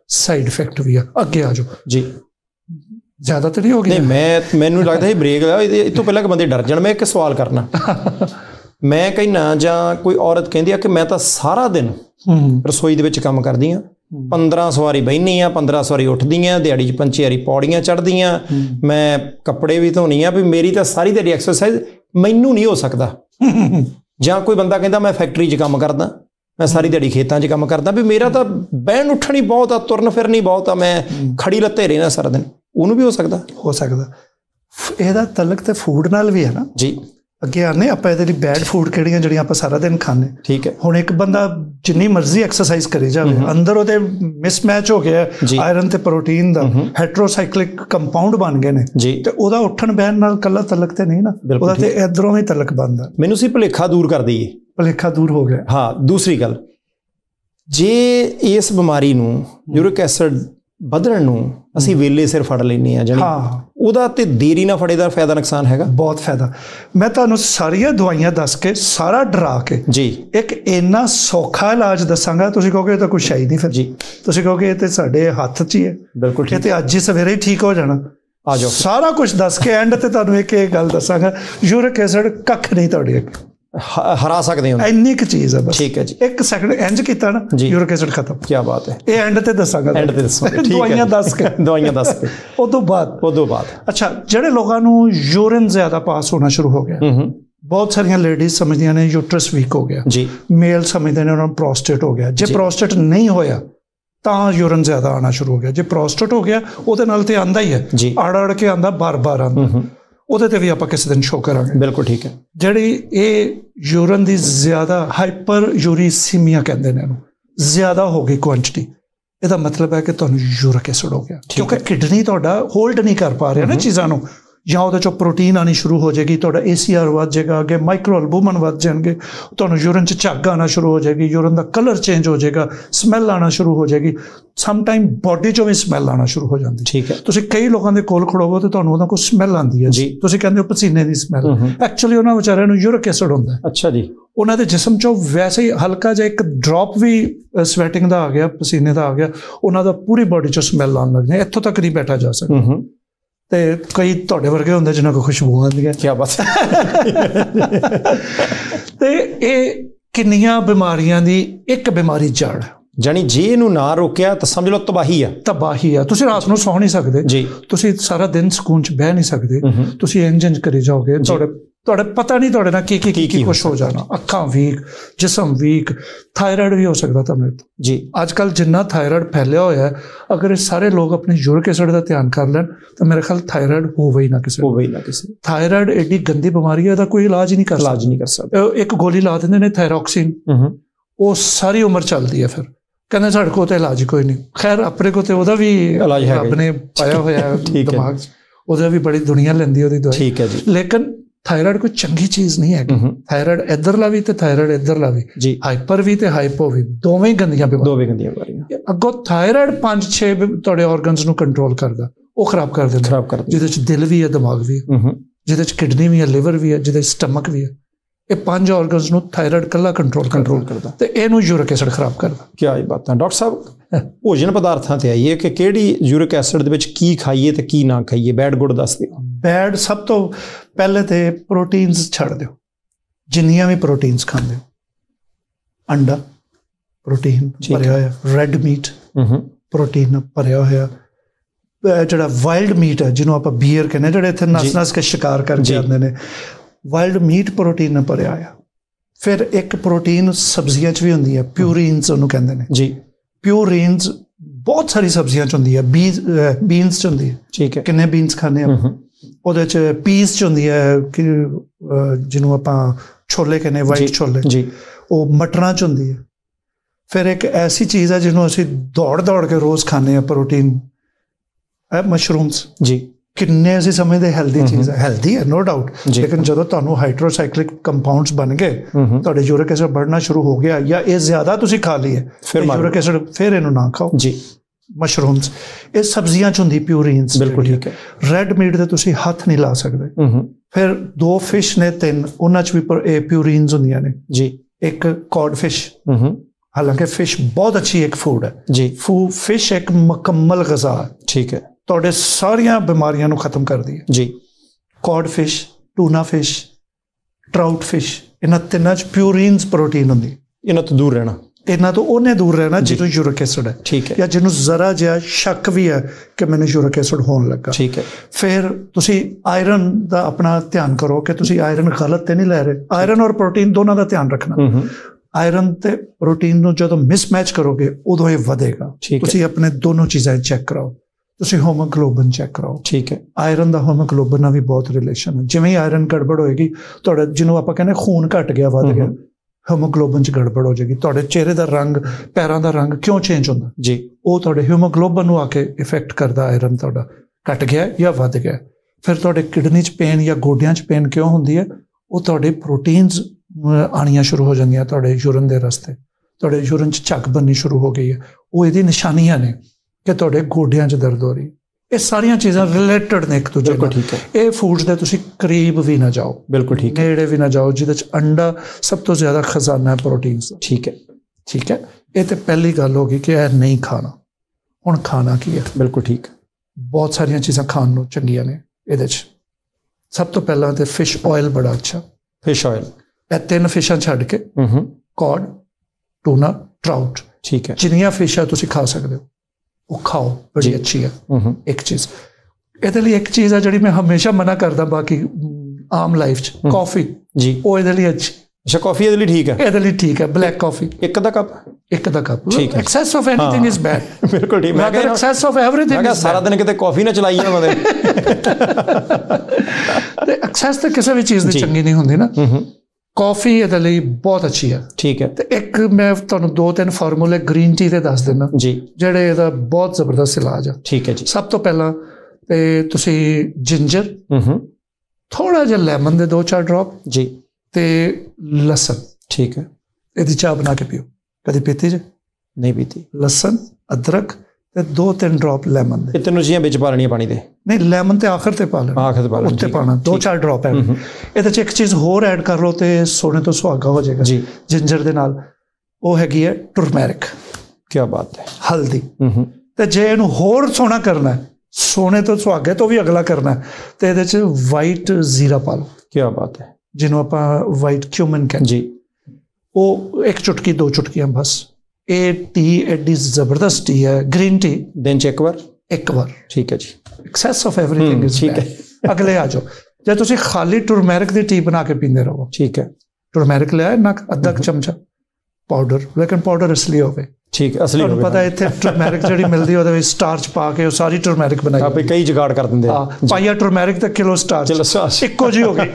ਸਾਈਡ ਇਫੈਕਟ ਵੀ ਆ। ਅੱਗੇ ਆ ਜਾਓ ਜੀ। ਜ਼ਿਆਦਾ ਤਾਂ ਨਹੀਂ ਹੋ ਗਿਆ? ਨਹੀਂ, ਮੈਂ ਮੈਨੂੰ ਲੱਗਦਾ ਸੀ ਬ੍ਰੇਕ ਇਹ ਤੋਂ ਪਹਿਲਾਂ ਕਿ ਬੰਦੇ ਡਰ ਜਾਣ। ਮੈਂ ਇੱਕ ਸਵਾਲ ਕਰਨਾ, ਮੈਂ ਕਹਿੰਦਾ ਜਾਂ ਕੋਈ ਔਰਤ ਕਹਿੰਦੀ ਆ ਕਿ ਮੈਂ ਤਾਂ ਸਾਰਾ ਦਿਨ ਰਸੋਈ ਦੇ ਵਿੱਚ ਕੰਮ ਕਰਦੀ ਹਾਂ, ਪੰਦਰਾਂ ਸਵਾਰੀ ਬਹਿਨੀ ਆ, ਪੰਦਰਾਂ ਸਵਾਰੀ ਉੱਠਦੀਆਂ, ਦਿਹਾੜੀ 'ਚ ਪੰਛੀ ਵਾਰੀ ਪੌੜੀਆਂ ਚੜ੍ਹਦੀਆਂ, ਮੈਂ ਕੱਪੜੇ ਵੀ ਧੋਣੀ ਆ, ਵੀ ਮੇਰੀ ਤਾਂ ਸਾਰੀ ਦਿਹਾੜੀ ਐਕਸਰਸਾਈਜ਼, ਮੈਨੂੰ ਨਹੀਂ ਹੋ ਸਕਦਾ। ਜਾਂ ਕੋਈ ਬੰਦਾ ਕਹਿੰਦਾ ਮੈਂ ਫੈਕਟਰੀ 'ਚ ਕੰਮ ਕਰਦਾ, ਮੈਂ ਸਾਰੀ ਦਿਹਾੜੀ ਖੇਤਾਂ 'ਚ ਕੰਮ ਕਰਦਾ, ਵੀ ਮੇਰਾ ਤਾਂ ਬਹਿਣ ਉੱਠਣ ਹੀ ਬਹੁਤ ਆ, ਤੁਰਨ ਫਿਰਨ ਹੀ ਬਹੁਤ ਆ, ਮੈਂ ਖੜੀ ਲੱਤੇ ਰਹਿਣਾ ਸਾਰਾ ਦਿਨ। ਉਹਨੂੰ ਵੀ ਹੋ ਸਕਦਾ? ਹੋ ਸਕਦਾ। ਇਹਦਾ ਤਲਕ ਤੇ ਫੂਡ ਨਾਲ ਵੀ ਹੈ ਨਾ ਜੀ। ਅੱਗੇ ਆਨੇ ਆਪਾਂ ਇਹਦੇ ਲਈ ਬੈਡ ਫੂਡ ਕਿਹੜੀਆਂ ਜਿਹੜੀਆਂ ਆਪਾਂ ਸਾਰਾ ਦਿਨ ਖਾਂਦੇ। ਠੀਕ ਹੈ। ਹੁਣ ਇੱਕ ਬੰਦਾ ਜਿੰਨੀ ਮਰਜ਼ੀ ਐਕਸਰਸਾਈਜ਼ ਕਰੀ ਜਾਵੇ, ਅੰਦਰ ਉਹਦੇ ਮਿਸਮੈਚ ਹੋ ਗਿਆ ਆਇਰਨ ਤੇ ਪ੍ਰੋਟੀਨ ਦਾ, ਹੈਟਰੋਸਾਈਕਲਿਕ ਕੰਪਾਊਂਡ ਬਣ ਗਏ ਨੇ ਤੇ ਉਹਦਾ ਉੱਠਣ ਬਹਿਣ ਨਾਲ ਕੱਲਾ ਤਲਕ ਤੇ ਨਹੀਂ ਨਾ, ਉਹਦਾ ਤੇ ਇਧਰੋਂ ਵੀ ਤਲਕ ਬਣਦਾ। ਮੈਨੂੰ ਸੀ ਭੁਲੇਖਾ ਦੂਰ ਕਰ ਦਈਏ। ਭੁਲੇਖਾ ਦੂਰ ਹੋ ਗਿਆ। ਹਾਂ। ਦੂਸਰੀ ਗੱਲ, ਜੇ ਇਸ ਬਿਮਾਰੀ ਨੂੰ ਯੂਰਿਕ ਐਸਿਡ ਵਧਣ ਨੂੰ ਅਸੀਂ ਵੇਲੇ ਸਿਰ ਫੜ ਲੈਂਦੇ ਹਾਂ, ਜਾਣੀ ਉਹਦਾ ਤੇ ਦੇਰੀ ਨਾਲ ਫੜੇ ਦਾ ਫਾਇਦਾ ਨੁਕਸਾਨ ਹੈਗਾ? ਬਹੁਤ ਫਾਇਦਾ। ਮੈਂ ਤੁਹਾਨੂੰ ਸਾਰੀਆਂ ਦਵਾਈਆਂ ਦੱਸ ਕੇ ਸਾਰਾ ਡਰਾ ਕੇ ਜੀ ਇੱਕ ਇੰਨਾ ਸੌਖਾ ਇਲਾਜ ਦੱਸਾਂਗਾ, ਤੁਸੀਂ ਕਹੋਗੇ ਇਹ ਤਾਂ ਕੁਛ ਹੈ ਹੀ ਨਹੀਂ। ਫਿਰ ਜੀ ਤੁਸੀਂ ਕਹੋਗੇ ਇਹ ਤੇ ਸਾਡੇ ਹੱਥ 'ਚ ਹੀ ਹੈ। ਬਿਲਕੁਲ। ਇਹ ਤੇ ਅੱਜ ਹੀ ਸਵੇਰੇ ਹੀ ਠੀਕ ਹੋ ਜਾਣਾ। ਆ ਜਾਓ। ਸਾਰਾ ਕੁਝ ਦੱਸ ਕੇ ਐਂਡ ਤੇ ਤੁਹਾਨੂੰ ਇੱਕ ਇਹ ਗੱਲ ਦੱਸਾਂਗਾ, ਯੂਰਿਕ ਐਸਿਡ ਕੱਖ ਨਹੀਂ ਤੁਹਾਡੇ ਹਰਾ ਸਕਦੇ ਹੋ, ਇੰਨੀ ਕੁ ਚੀਜ਼ ਹੈ ਬਸ। ਠੀਕ ਹੈ ਜੀ। ਇੱਕ ਸੈਕਿੰਡ ਇੰਜ ਕੀਤਾ ਨਾ, ਯੂਰਿਕ ਐਸਿਡ ਖਤਮ। ਕੀ ਬਾਤ ਹੈ। ਇਹ ਐਂਡ ਤੇ ਦੱਸਾਂਗਾ, ਐਂਡ ਤੇ ਦੱਸਾਂਗੇ। ਦਵਾਈਆਂ ਦੱਸ ਕੇ ਦਵਾਈਆਂ ਦੱਸ ਕੇ ਉਹ ਤੋਂ ਬਾਅਦ ਉਹ ਤੋਂ ਬਾਅਦ ਅੱਛਾ, ਜਿਹੜੇ ਲੋਕਾਂ ਨੂੰ ਯੂਰਿਨ ਜ਼ਿਆਦਾ ਪਾਸ ਹੋਣਾ ਸ਼ੁਰੂ ਹੋ ਗਿਆ, ਬਹੁਤ ਸਾਰੀਆਂ ਲੇਡੀਜ਼ ਸਮਝਦੀਆਂ ਨੇ ਯੂਟਰਸ ਵੀਕ ਹੋ ਗਿਆ ਜੀ, ਮੇਲ ਸਮਝਦੇ ਨੇ ਉਹਨਾਂ ਨੂੰ ਪ੍ਰੋਸਟੇਟ ਹੋ ਗਿਆ। ਜੇ ਪ੍ਰੋਸਟੇਟ ਨਹੀਂ ਹੋਇਆ ਤਾਂ ਯੂਰਿਨ ਜ਼ਿਆਦਾ ਆਉਣਾ ਸ਼ੁਰੂ ਹੋ ਗਿਆ। ਜੇ ਪ੍ਰੋਸਟੇਟ ਹੋ ਗਿਆ ਉਹਦੇ ਨਾਲ ਤੇ ਆਉਂਦਾ ਹੀ ਹੈ, ਅੜ ਅੜ ਕੇ ਆਉਂਦਾ, ਬਾਰ ਬਾਰ ਆਉਂਦਾ। ਉਹਦੇ ਤੇ ਵੀ ਆਪਾਂ ਕਿਸੇ ਦਿਨ ਸ਼ੋਅ ਕਰਾਂਗੇ। ਬਿਲਕੁਲ ਠੀਕ ਹੈ। ਜਿਹੜੀ ਇਹ ਯੂਰਨ ਦੀ ਜ਼ਿਆਦਾ ਹਾਈਪਰ ਯੂਰੀਸੀਮੀਆ ਕਹਿੰਦੇ ਨੇ ਇਹਨੂੰ, ਜ਼ਿਆਦਾ ਹੋ ਗਈ ਕੁਆਂਟੀਟੀ, ਇਹਦਾ ਮਤਲਬ ਹੈ ਕਿ ਤੁਹਾਨੂੰ ਯੂਰਿਕ ਐਸਿਡ ਹੋ ਗਿਆ, ਕਿਉਂਕਿ ਕਿਡਨੀ ਤੁਹਾਡਾ ਹੋਲਡ ਨਹੀਂ ਕਰ ਪਾ ਰਿਹਾ ਨਾ ਚੀਜ਼ਾਂ ਨੂੰ, ਜਾਂ ਉਹਦੇ 'ਚੋਂ ਪ੍ਰੋਟੀਨ ਆਉਣੀ ਸ਼ੁਰੂ ਹੋ ਜਾਏਗੀ, ਤੁਹਾਡਾ ਏ ਸੀ ਆਰ ਵੱਧ ਜਾਏਗਾ, ਅੱਗੇ ਮਾਈਕਰੋ ਐਲਬੂਮਨ ਵੱਧ ਜਾਣਗੇ, ਤੁਹਾਨੂੰ ਯੂਰਨ 'ਚ ਝੱਗ ਆਉਣਾ ਸ਼ੁਰੂ ਹੋ ਜਾਏਗੀ, ਯੂਰਨ ਦਾ ਕਲਰ ਚੇਂਜ ਹੋ ਜਾਏਗਾ, ਸਮੈਲ ਆਉਣਾ ਸ਼ੁਰੂ ਹੋ ਜਾਏਗੀ, ਸਮ ਟਾਈਮ ਬੋਡੀ 'ਚੋਂ ਵੀ ਸਮੈਲ ਆਉਣਾ ਸ਼ੁਰੂ ਹੋ ਜਾਂਦੀ। ਠੀਕ ਹੈ। ਤੁਸੀਂ ਕਈ ਲੋਕਾਂ ਦੇ ਕੋਲ ਖੜੋਵੋ ਤੇ ਤੁਹਾਨੂੰ ਉਹਨਾਂ ਕੋਲ ਸਮੈਲ ਆਉਂਦੀ ਹੈ ਜੀ, ਤੁਸੀਂ ਕਹਿੰਦੇ ਹੋ ਪਸੀਨੇ ਦੀ ਸਮੈਲ, ਐਕਚੁਅਲੀ ਉਹਨਾਂ ਵਿਚਾਰਿਆਂ ਨੂੰ ਯੂਰਿਕ ਐਸਿਡ ਹੁੰਦਾ। ਅੱਛਾ ਜੀ। ਉਹਨਾਂ ਦੇ ਜਿਸਮ 'ਚੋਂ ਵੈਸੇ ਹੀ ਹਲਕਾ ਜਿਹਾ ਇੱਕ ਡ੍ਰੌਪ ਵੀ ਸਵੈਟਿੰਗ ਦਾ ਆ ਗਿਆ, ਪਸੀਨੇ ਦਾ ਆ ਗਿਆ, ਉਹਨਾਂ ਦਾ ਪੂਰੀ ਬੋਡੀ 'ਚੋਂ ਸਮੈਲ ਆਉਣ ਲੱਗ ਜਾਂਦੀ। ਇੱਥੋਂ ਤੱਕ ਨਹੀਂ ਬੈਠਾ ਜਾ ਸਕਦਾ। ਤੇ ਕਈ ਤੁਹਾਡੇ ਵਰਗੇ ਹੁੰਦੇ ਜਿਹਨਾਂ ਕੋਲ ਖੁਸ਼ਬੂ ਆਉਂਦੀ ਹੈ। ਕੀ ਬਾਤ ਹੈ। ਤੇ ਇਹ ਕਿੰਨੀਆਂ ਬਿਮਾਰੀਆਂ ਦੀ ਇੱਕ ਬਿਮਾਰੀ ਜੜ, ਜਾਣੀ ਜੇ ਇਹਨੂੰ ਨਾ ਰੋਕਿਆ ਤਾਂ ਸਮਝ ਲਓ ਤਬਾਹੀ ਆ। ਤਬਾਹੀ ਆ। ਤੁਸੀਂ ਰਾਤ ਨੂੰ ਸੌ ਨਹੀਂ ਸਕਦੇ ਜੀ, ਤੁਸੀਂ ਸਾਰਾ ਦਿਨ ਸਕੂਨ 'ਚ ਬਹਿ ਨਹੀਂ ਸਕਦੇ, ਤੁਸੀਂ ਇੰਜ ਇੰਜ ਕਰੀ ਜਾਓਗੇ, ਤੁਹਾਡੇ ਤੁਹਾਡੇ ਪਤਾ ਨਹੀਂ ਤੁਹਾਡੇ ਨਾਲ ਕੀ ਕੀ ਕੀ ਕੁਛ ਹੋ ਜਾਣਾ, ਅੱਖਾਂ ਵੀਕ, ਜਿਸਮ ਵੀਕ, ਥਾਇਰਾਇਡ ਵੀ ਹੋ ਸਕਦਾ ਤੁਹਾਨੂੰ ਜੀ। ਅੱਜ ਕੱਲ੍ਹ ਜਿੰਨਾ ਥਾਇਰਾਇਡ ਫੈਲਿਆ ਹੋਇਆ, ਅਗਰ ਇਹ ਸਾਰੇ ਲੋਕ ਆਪਣੇ ਯੂਰਿਕ ਐਸਿਡ ਦਾ ਧਿਆਨ ਕਰ ਲੈਣ ਤਾਂ ਮੇਰੇ ਖਿਆਲ ਥਾਇਰਾਇਡ ਹੋਵੇ ਹੀ ਨਾ ਕਿਸੇ ਹੋਵੇ ਹੀ ਨਾ ਕਿਸੇ। ਥਾਇਰਾਇਡ ਐਡੀ ਗੰਦੀ ਬਿਮਾਰੀ ਹੈ, ਇਹਦਾ ਕੋਈ ਇਲਾਜ ਹੀ ਨਹੀਂ ਕਰ ਇਲਾਜ ਨਹੀਂ ਕਰ ਸਕਦਾ। ਇੱਕ ਗੋਲੀ ਲਾ ਦਿੰਦੇ ਨੇ ਥਾਇਰੋਕਸਿਨ, ਉਹ ਸਾਰੀ ਉਮਰ ਚੱਲਦੀ ਹੈ, ਫਿਰ ਕਹਿੰਦੇ ਸਾਡੇ ਕੋਲ ਤਾਂ ਇਲਾਜ ਕੋਈ ਨਹੀਂ। ਖੈਰ ਆਪਣੇ ਕੋਲ ਤੇ ਉਹਦਾ ਵੀ ਰੱਬ ਨੇ ਪਾਇਆ ਹੋਇਆ ਦਿਮਾਗ 'ਚ, ਉਹਦਾ ਵੀ ਬੜੀ ਦੁਨੀਆ ਲੈਂਦੀ ਉਹਦੀ ਦਵਾਈ। ਠੀਕ ਹੈ ਜੀ। ਲੇਕਿਨ ਥਾਇਰਾਇਡ ਕੋਈ ਚੰਗੀ ਚੀਜ਼ ਨਹੀਂ ਹੈਗੀ। ਥਾਇਰਾਇਡ ਇੱਧਰਲਾ ਵੀ ਤੇ ਥਾਇਰਾਇਡ ਇੱਧਰਲਾ ਵੀ, ਹਾਈਪਰ ਵੀ ਤੇ ਹਾਈਪੋ ਵੀ, ਦੋਵੇਂ ਗੰਦੀਆਂ ਬਿਮਾਰੀਆਂ। ਦੋਵੇਂ ਗੰਦੀਆਂ ਬਿਮਾਰੀਆਂ। ਅੱਗੋਂ ਥਾਇਰਾਇਡ ਪੰਜ ਛੇ ਤੁਹਾਡੇ ਆਰਗਨਸ ਨੂੰ ਕੰਟਰੋਲ ਕਰਦਾ, ਉਹ ਖਰਾਬ ਕਰ ਦਿੰਦਾ, ਖਰਾਬ ਕਰ ਜਿਹਦੇ 'ਚ ਦਿਲ ਵੀ ਹੈ, ਦਿਮਾਗ ਵੀ ਹੈ, ਜਿਹਦੇ 'ਚ ਕਿਡਨੀ ਵੀ ਹੈ, ਲਿਵਰ ਵੀ ਹੈ, ਜਿਹਦੇ 'ਚ ਸਟਮਕ ਵੀ ਹੈ। ਇਹ ਪੰਜ ਆਰਗਨਸ ਨੂੰ ਥਾਇਰਾਇਡ ਕੱਲਾ ਕੰਟਰੋਲ ਕੰਟਰੋਲ ਕਰਦਾ ਤੇ ਇਹਨੂੰ ਯੂਰਿਕ ਐਸਿਡ ਖਰਾਬ ਕਰਦਾ। ਕੀ ਬਾਤ ਹੈ। ਡਾਕਟਰ ਸਾਹਿਬ, ਭੋਜਨ ਪਦਾਰਥਾਂ ਤੇ ਆਈਏ ਕਿ ਕਿਹੜੀ ਯੂਰਿਕ ਐਸਿਡ ਦੇ ਵਿੱਚ ਕੀ ਖਾਈਏ ਤੇ ਕੀ ਨਾ ਖਾਈਏ, ਬੈਡ ਗੁੱਡ ਦੱਸ ਦਿਓ। ਬੈਡ ਸਭ ਤੋਂ ਪਹਿਲੇ ਤੇ ਪ੍ਰੋਟੀਨਸ ਛੱਡ ਦਿਓ, ਜਿੰਨੀਆਂ ਵੀ ਪ੍ਰੋਟੀਨਸ ਖਾਂਦੇ ਹੋ। ਅੰਡਾ ਪ੍ਰੋਟੀਨ ਭਰਿਆ ਹੋਇਆ, ਰੈੱਡ ਮੀਟ ਪ੍ਰੋਟੀਨ ਭਰਿਆ ਹੋਇਆ, ਜਿਹੜਾ ਵਾਈਲਡ ਮੀਟ ਹੈ ਜਿਹਨੂੰ ਆਪਾਂ ਬੀਅਰ ਕਹਿੰਦੇ, ਜਿਹੜੇ ਇੱਥੇ ਨਸ ਨਸ ਕੇ ਸ਼ਿਕਾਰ ਕਰਕੇ ਆਉਂਦੇ ਨੇ, ਵਾਈਲਡ ਮੀਟ ਪ੍ਰੋਟੀਨ ਨਾਲ ਭਰਿਆ ਹੋਇਆ। ਫਿਰ ਇੱਕ ਪ੍ਰੋਟੀਨ ਸਬਜ਼ੀਆਂ 'ਚ ਵੀ ਹੁੰਦੀ ਹੈ, ਪਿਊਰੀਨਸ ਉਹਨੂੰ ਕਹਿੰਦੇ ਨੇ ਜੀ। ਪਿਊਰੀਨਸ ਬਹੁਤ ਸਾਰੀ ਸਬਜ਼ੀਆਂ 'ਚ ਹੁੰਦੀ ਹੈ, ਬੀਜ ਬੀਨਸ 'ਚ ਹੁੰਦੀ ਹੈ। ਠੀਕ ਹੈ। ਕਿੰਨੇ ਬੀਨਸ ਖਾਂਦੇ ਆਪਾਂ, ਉਹਦੇ 'ਚ ਪੀਸ 'ਚ ਹੁੰਦੀ ਹੈ, ਕਿ ਜਿਹਨੂੰ ਆਪਾਂ ਛੋਲੇ ਕਹਿੰਦੇ, ਵਾਈਟ ਛੋਲੇ ਜੀ, ਉਹ ਮਟਰਾਂ 'ਚ ਹੁੰਦੀ ਹੈ। ਫਿਰ ਇੱਕ ਐਸੀ ਚੀਜ਼ ਹੈ ਜਿਹਨੂੰ ਅਸੀਂ ਦੌੜ ਦੌੜ ਕੇ ਰੋਜ਼ ਖਾਂਦੇ ਹਾਂ, ਪ੍ਰੋਟੀਨ, ਮਸ਼ਰੂਮਸ ਜੀ। ਕਿੰਨੇ ਅਸੀਂ ਸਮਝਦੇ ਹੈਲਦੀ ਚੀਜ਼ ਹੈ, ਹੈਲਦੀ ਹੈ ਨੋ ਡਾਊਟ, ਲੇਕਿਨ ਜਦੋਂ ਤੁਹਾਨੂੰ ਹਾਈਡਰੋਸਾਈਕਲਿਕ ਕੰਪਾਊਂਡਸ ਬਣ ਗਏ, ਤੁਹਾਡੇ ਯੂਰਿਕ ਐਸਿਡ बढ़ना ਸ਼ੁਰੂ ਹੋ ਗਿਆ, ਜਾਂ ਇਹ ਜ਼ਿਆਦਾ ਤੁਸੀਂ ਖਾ ਲਈ ਹੈ, ਫਿਰ ਯੂਰਿਕ ਐਸਿਡ, ਫਿਰ ਇਹਨੂੰ ਨਾ ਖਾਓ ਜੀ। ਮਸ਼ਰੂਮਸ ਇਹ ਸਬਜ਼ੀਆਂ 'ਚ ਹੁੰਦੀ ਪਿਊਰੀਨਸ। ਬਿਲਕੁਲ ਠੀਕ ਹੈ। ਰੈੱਡ ਮੀਟ 'ਤੇ ਤੁਸੀਂ ਹੱਥ ਨਹੀਂ ਲਾ ਸਕਦੇ। ਫਿਰ ਦੋ ਫਿਸ਼ ਨੇ, ਤਿੰਨ, ਉਹਨਾਂ 'ਚ ਵੀ ਇਹ ਪਿਊਰੀਨਸ ਹੁੰਦੀਆਂ ਨੇ ਜੀ। ਇੱਕ ਕੌਡ ਫਿਸ਼, ਹਾਲਾਂਕਿ ਫਿਸ਼ ਬਹੁਤ ਅੱਛੀ ਇੱਕ ਫੂਡ ਹੈ ਜੀ। ਫੂ ਫਿਸ਼ ਇੱਕ ਮੁਕੰਮਲ ਗ਼ਜ਼ਾ ਹੈ, ਠੀਕ ਹੈ, ਤੁਹਾਡੇ ਸਾਰੀਆਂ ਬਿਮਾਰੀਆਂ ਨੂੰ ਖਤਮ ਕਰਦੀ ਹੈ ਜੀ। Cod fish, tuna fish, trout fish, ਇਹਨਾਂ ਤਿੰਨਾਂ 'ਚ ਪਿਊਰੀਨਸ ਪ੍ਰੋਟੀਨ ਹੁੰਦੀ। ਇਹਨਾਂ ਤੋਂ ਦੂਰ ਰਹਿਣਾ, ਇਹਨਾਂ ਤੋਂ ਉਹਨੇ ਦੂਰ ਰਹਿਣਾ ਜਿਹਨੂੰ ਯੂਰਿਕ ਐਸਿਡ ਹੈ, ਠੀਕ ਹੈ, ਜਾਂ ਜਿਹਨੂੰ ਜ਼ਰਾ ਜਿਹਾ ਸ਼ੱਕ ਵੀ ਹੈ ਕਿ ਮੈਨੂੰ ਯੂਰਿਕ ਐਸਿਡ ਹੋਣ ਲੱਗਾ, ਠੀਕ ਹੈ। ਫਿਰ ਤੁਸੀਂ ਆਇਰਨ ਦਾ ਆਪਣਾ ਧਿਆਨ ਕਰੋ ਕਿ ਤੁਸੀਂ ਆਇਰਨ ਗਲਤ ਤੇ ਨਹੀਂ ਲੈ ਰਹੇ। ਆਇਰਨ ਔਰ ਪ੍ਰੋਟੀਨ ਦੋਨਾਂ ਦਾ ਧਿਆਨ ਰੱਖਣਾ। ਆਇਰਨ ਤੇ ਪ੍ਰੋਟੀਨ ਨੂੰ ਜਦੋਂ ਮਿਸਮੈਚ ਕਰੋਗੇ ਉਦੋਂ ਇਹ ਵਧੇਗਾ। ਤੁਸੀਂ ਆਪਣੇ ਦੋਨੋਂ ਚੀਜ਼ਾਂ ਚੈੱਕ ਕਰਾਓ। ਤੁਸੀਂ ਹੋਮੋਗਲੋਬਿਨ ਚੈੱਕ ਕਰਾਓ, ਠੀਕ ਹੈ। ਆਇਰਨ ਦਾ ਹੋਮੋਗਲੋਬਿਨ ਨਾਲ ਵੀ ਬਹੁਤ ਰਿਲੇਸ਼ਨ ਹੈ। ਜਿਵੇਂ ਹੀ ਆਇਰਨ ਗੜਬੜ ਹੋਏਗੀ, ਤੁਹਾਡਾ ਜਿਹਨੂੰ ਆਪਾਂ ਕਹਿੰਦੇ ਖੂਨ ਘਟ ਗਿਆ, ਵੱਧ ਗਿਆ, ਹੀਮੋਗਲੋਬਿਨ 'ਚ ਗੜਬੜ ਹੋ ਜਾਏਗੀ। ਤੁਹਾਡੇ ਚਿਹਰੇ ਦਾ ਰੰਗ, ਪੈਰਾਂ ਦਾ ਰੰਗ ਕਿਉਂ ਚੇਂਜ ਹੁੰਦਾ ਜੀ? ਉਹ ਤੁਹਾਡੇ ਹੀਮੋਗਲੋਬਿਨ ਨੂੰ ਆ ਕੇ ਇਫੈਕਟ ਕਰਦਾ। ਆਇਰਨ ਤੁਹਾਡਾ ਘਟ ਗਿਆ ਜਾਂ ਵੱਧ ਗਿਆ। ਫਿਰ ਤੁਹਾਡੇ ਕਿਡਨੀ 'ਚ ਪੇਨ ਜਾਂ ਗੋਡਿਆਂ 'ਚ ਪੇਨ ਕਿਉਂ ਹੁੰਦੀ ਹੈ? ਉਹ ਤੁਹਾਡੇ ਪ੍ਰੋਟੀਨਸ ਆਉਣੀਆਂ ਸ਼ੁਰੂ ਹੋ ਜਾਂਦੀਆਂ ਤੁਹਾਡੇ ਯੂਰਨ ਦੇ ਰਸਤੇ। ਤੁਹਾਡੇ ਯੂਰਨ 'ਚ ਝੱਗ ਬਣਨੀ ਸ਼ੁਰੂ ਹੋ ਗਈ ਹੈ। ਉਹ ਇਹਦੀ ਨਿਸ਼ਾਨੀਆਂ ਨੇ ਕਿ ਤੁਹਾਡੇ ਗੋਡਿਆਂ 'ਚ ਦਰਦ ਹੋ ਰਹੀ। ਇਹ ਸਾਰੀਆਂ ਚੀਜ਼ਾਂ ਰਿਲੇਟਡ ਨੇ ਇੱਕ ਦੂਜੇ ਨਾਲ। ਠੀਕ ਹੈ। ਇਹ ਫੂਡਸ ਦੇ ਤੁਸੀਂ ਕਰੀਬ ਵੀ ਨਾ ਜਾਓ, ਬਿਲਕੁਲ ਠੀਕ ਹੈ, ਨੇੜੇ ਵੀ ਨਾ ਜਾਓ, ਜਿਹਦੇ 'ਚ ਅੰਡਾ ਸਭ ਤੋਂ ਜ਼ਿਆਦਾ ਖਜ਼ਾਨਾ ਹੈ ਪ੍ਰੋਟੀਨਸ ਦਾ। ਠੀਕ ਹੈ, ਠੀਕ ਹੈ। ਇਹ ਤੇ ਪਹਿਲੀ ਗੱਲ ਹੋ ਗਈ ਕਿ ਇਹ ਨਹੀਂ ਖਾਣਾ। ਹੁਣ ਖਾਣਾ ਕੀ ਹੈ? ਬਿਲਕੁਲ ਠੀਕ। ਬਹੁਤ ਸਾਰੀਆਂ ਚੀਜ਼ਾਂ ਖਾਣ ਨੂੰ ਚੰਗੀਆਂ ਨੇ ਇਹਦੇ 'ਚ। ਸਭ ਤੋਂ ਪਹਿਲਾਂ ਤੇ ਫਿਸ਼ ਆਇਲ ਬੜਾ ਅੱਛਾ। ਫਿਸ਼ ਆਇਲ, ਇਹ ਤਿੰਨ ਫਿਸ਼ਾਂ ਛੱਡ ਕੇ ਕੌਡ, ਟੂਨਾ, ਟਰਾਊਟ, ਠੀਕ ਹੈ, ਜਿੰਨੀਆਂ ਫਿਸ਼ਾਂ ਤੁਸੀਂ ਖਾ ਸਕਦੇ ਹੋ ਉਹ ਖਾਓ, ਬੜੀ ਅੱਛੀ ਹੈ। ਇੱਕ ਚੀਜ਼ ਇਹਦੇ ਲਈ, ਇੱਕ ਚੀਜ਼ ਹੈ ਜਿਹੜੀ ਮੈਂ ਹਮੇਸ਼ਾ ਮਨਾ ਕਰਦਾ ਬਾਕੀ ਆਮ ਲਾਈਫ 'ਚ, ਕੌਫੀ ਜੀ, ਉਹ ਇਹਦੇ ਲਈ ਅੱਛੀ। ਅੱਛਾ, ਕੌਫੀ ਇਹਦੇ ਲਈ ਠੀਕ ਹੈ? ਇਹਦੇ ਲਈ ਠੀਕ ਹੈ। ਬਲੈਕ ਕੌਫੀ ਇੱਕ ਦਾ ਕੱਪ, ਇੱਕ ਦਾ cup. Excess of anything is bad. ਬਿਲਕੁਲ ਠੀਕ। ਮੈਂ ਕਹਿੰਦਾ ਐਕਸੈਸ ਆਫ ਐਵਰੀਥਿੰਗ। ਸਾਰਾ ਦਿਨ ਕਿਤੇ ਕੌਫੀ ਨਾ ਚਲਾਈ ਜਾਵਾਂ ਤੇ ਐਕਸੈਸ ਤਾਂ ਕਿਸੇ ਵੀ ਚੀਜ਼ ਦੀ ਚੰਗੀ ਨਹੀਂ ਹੁੰਦੀ ਨਾ। ਕੌਫੀ ਇਹਦੇ ਲਈ ਬਹੁਤ ਅੱਛੀ ਹੈ, ਠੀਕ ਹੈ। ਤੇ ਇੱਕ ਮੈਂ ਤੁਹਾਨੂੰ ਦੋ ਤਿੰਨ ਫਾਰਮੂਲੇ ਗ੍ਰੀਨ ਟੀ ਦੇ ਦੱਸ ਦਿੰਦਾ ਜੀ, ਜਿਹੜੇ ਇਹਦਾ ਬਹੁਤ ਜ਼ਬਰਦਸਤ ਇਲਾਜ ਆ। ਠੀਕ ਹੈ ਜੀ। ਸਭ ਤੋਂ ਪਹਿਲਾਂ ਤੇ ਤੁਸੀਂ ਜਿੰਜਰ, ਥੋੜਾ ਜਿਹਾ ਲੈਮਨ ਦੇ ਦੋ ਚਾਰ ਡ੍ਰੌਪ ਜੀ, ਤੇ ਲਸਣ, ਠੀਕ ਹੈ, ਇਹਦੀ ਚਾਹ ਬਣਾ ਕੇ ਪੀਓ। ਕਦੀ ਪੀਤੀ ਜੀ? ਨਹੀਂ ਪੀਤੀ। ਲਸਣ, ਅਦਰਕ ਤੇ ਦੋ ਤਿੰਨ ਡ੍ਰੌਪ ਲੈਮਨ ਦੇ। ਇਹ ਤਿੰਨੋਂ ਚੀਜ਼ਾਂ ਵਿੱਚ ਪਾ ਲੈਣੀਆਂ ਪਾਣੀ ਦੇ? ਨਹੀਂ, ਲੈਮਨ ਤੇ ਆਖਰ ਤੇ ਪਾ ਲੈਣਾ, ਆਖਰ ਤੇ ਪਾ ਲੈਣਾ, ਉੱਤੇ ਪਾਣਾ। ਦੋ ਚਾਰ ਡ੍ਰੌਪ ਹੈ। ਇਹਦੇ 'ਚ ਇੱਕ ਚੀਜ਼ ਹੋਰ ਐਡ ਕਰ ਲਓ ਤੇ ਸੋਨੇ ਤੋਂ ਸੁਹਾਗਾ ਹੋ ਜਾਏਗਾ ਜੀ ਜਿੰਜਰ ਦੇ ਨਾਲ। ਉਹ ਹੈਗੀ ਹੈ ਟਰਮੈਰਿਕ। ਕੀ ਬਾਤ ਹੈ। ਹਲਦੀ। ਤੇ ਜੇ ਇਹਨੂੰ ਹੋਰ ਸੋਹਣਾ ਕਰਨਾ ਹੈ, ਸੋਨੇ ਤੋਂ ਸੁਹਾਗੇ ਤੋਂ ਵੀ ਅਗਲਾ ਕਰਨਾ ਹੈ, ਤੇ ਇਹਦੇ 'ਚ ਵਾਈਟ ਜ਼ੀਰਾ ਪਾ ਲਓ। ਕੀ ਬਾਤ ਹੈ। ਜਿਹਨੂੰ ਆਪਾਂ ਵਾਈਟ ਕਿਊਮਨ ਕਹਿੰਦੇ ਜੀ, ਉਹ ਇੱਕ ਚੁਟਕੀ ਦੋ ਚੁਟਕੀਆਂ ਬਸ। ਇਹ ਟੀ ਐਡੀ ਜ਼ਬਰਦਸਤ ਟੀ ਹੈ, ਗ੍ਰੀਨ ਟੀ। ਦਿਨ 'ਚ ਇੱਕ ਵਾਰ? ਇੱਕ ਵਾਰ, ਠੀਕ ਹੈ ਜੀ। Excess of everything is bad. ਅਗਲੇ ਆ ਜਾਓ। ਜੇ ਤੁਸੀਂ ਖਾਲੀ ਟਰਮੈਰਿਕ ਦੀ ਟੀ ਬਣਾ ਕੇ ਪੀਂਦੇ ਰਹੋ, ਠੀਕ ਹੈ, ਟਰਮੈਰਿਕ ਲਿਆ ਨਾ ਅੱਧਾ ਚਮਚਾ ਪਾਊਡਰ, ਲੇਕਿਨ ਪਾਊਡਰ ਅਸਲੀ ਹੋਵੇ, ਠੀਕ ਹੈ, ਅਸਲੀ ਹੋਵੇ। ਤੁਹਾਨੂੰ ਪਤਾ ਇੱਥੇ ਟਰਮੈਰਿਕ ਜਿਹੜੀ ਮਿਲਦੀ ਉਹਦੇ ਵਿੱਚ ਸਟਾਰਚ ਪਾ ਕੇ ਉਹ ਸਾਰੀ ਟਰਮੈਰਿਕ ਬਣਾਈ। ਆਪੇ ਕਈ ਜੁਗਾੜ ਕਰ ਦਿੰਦੇ ਆ। ਪਾਈਆ ਟਰਮੈਰਿਕ ਤੇ ਕਿਲੋ ਸਟਾਰਚ ਇੱਕੋ ਜਿਹੀ ਹੋ ਗਈ।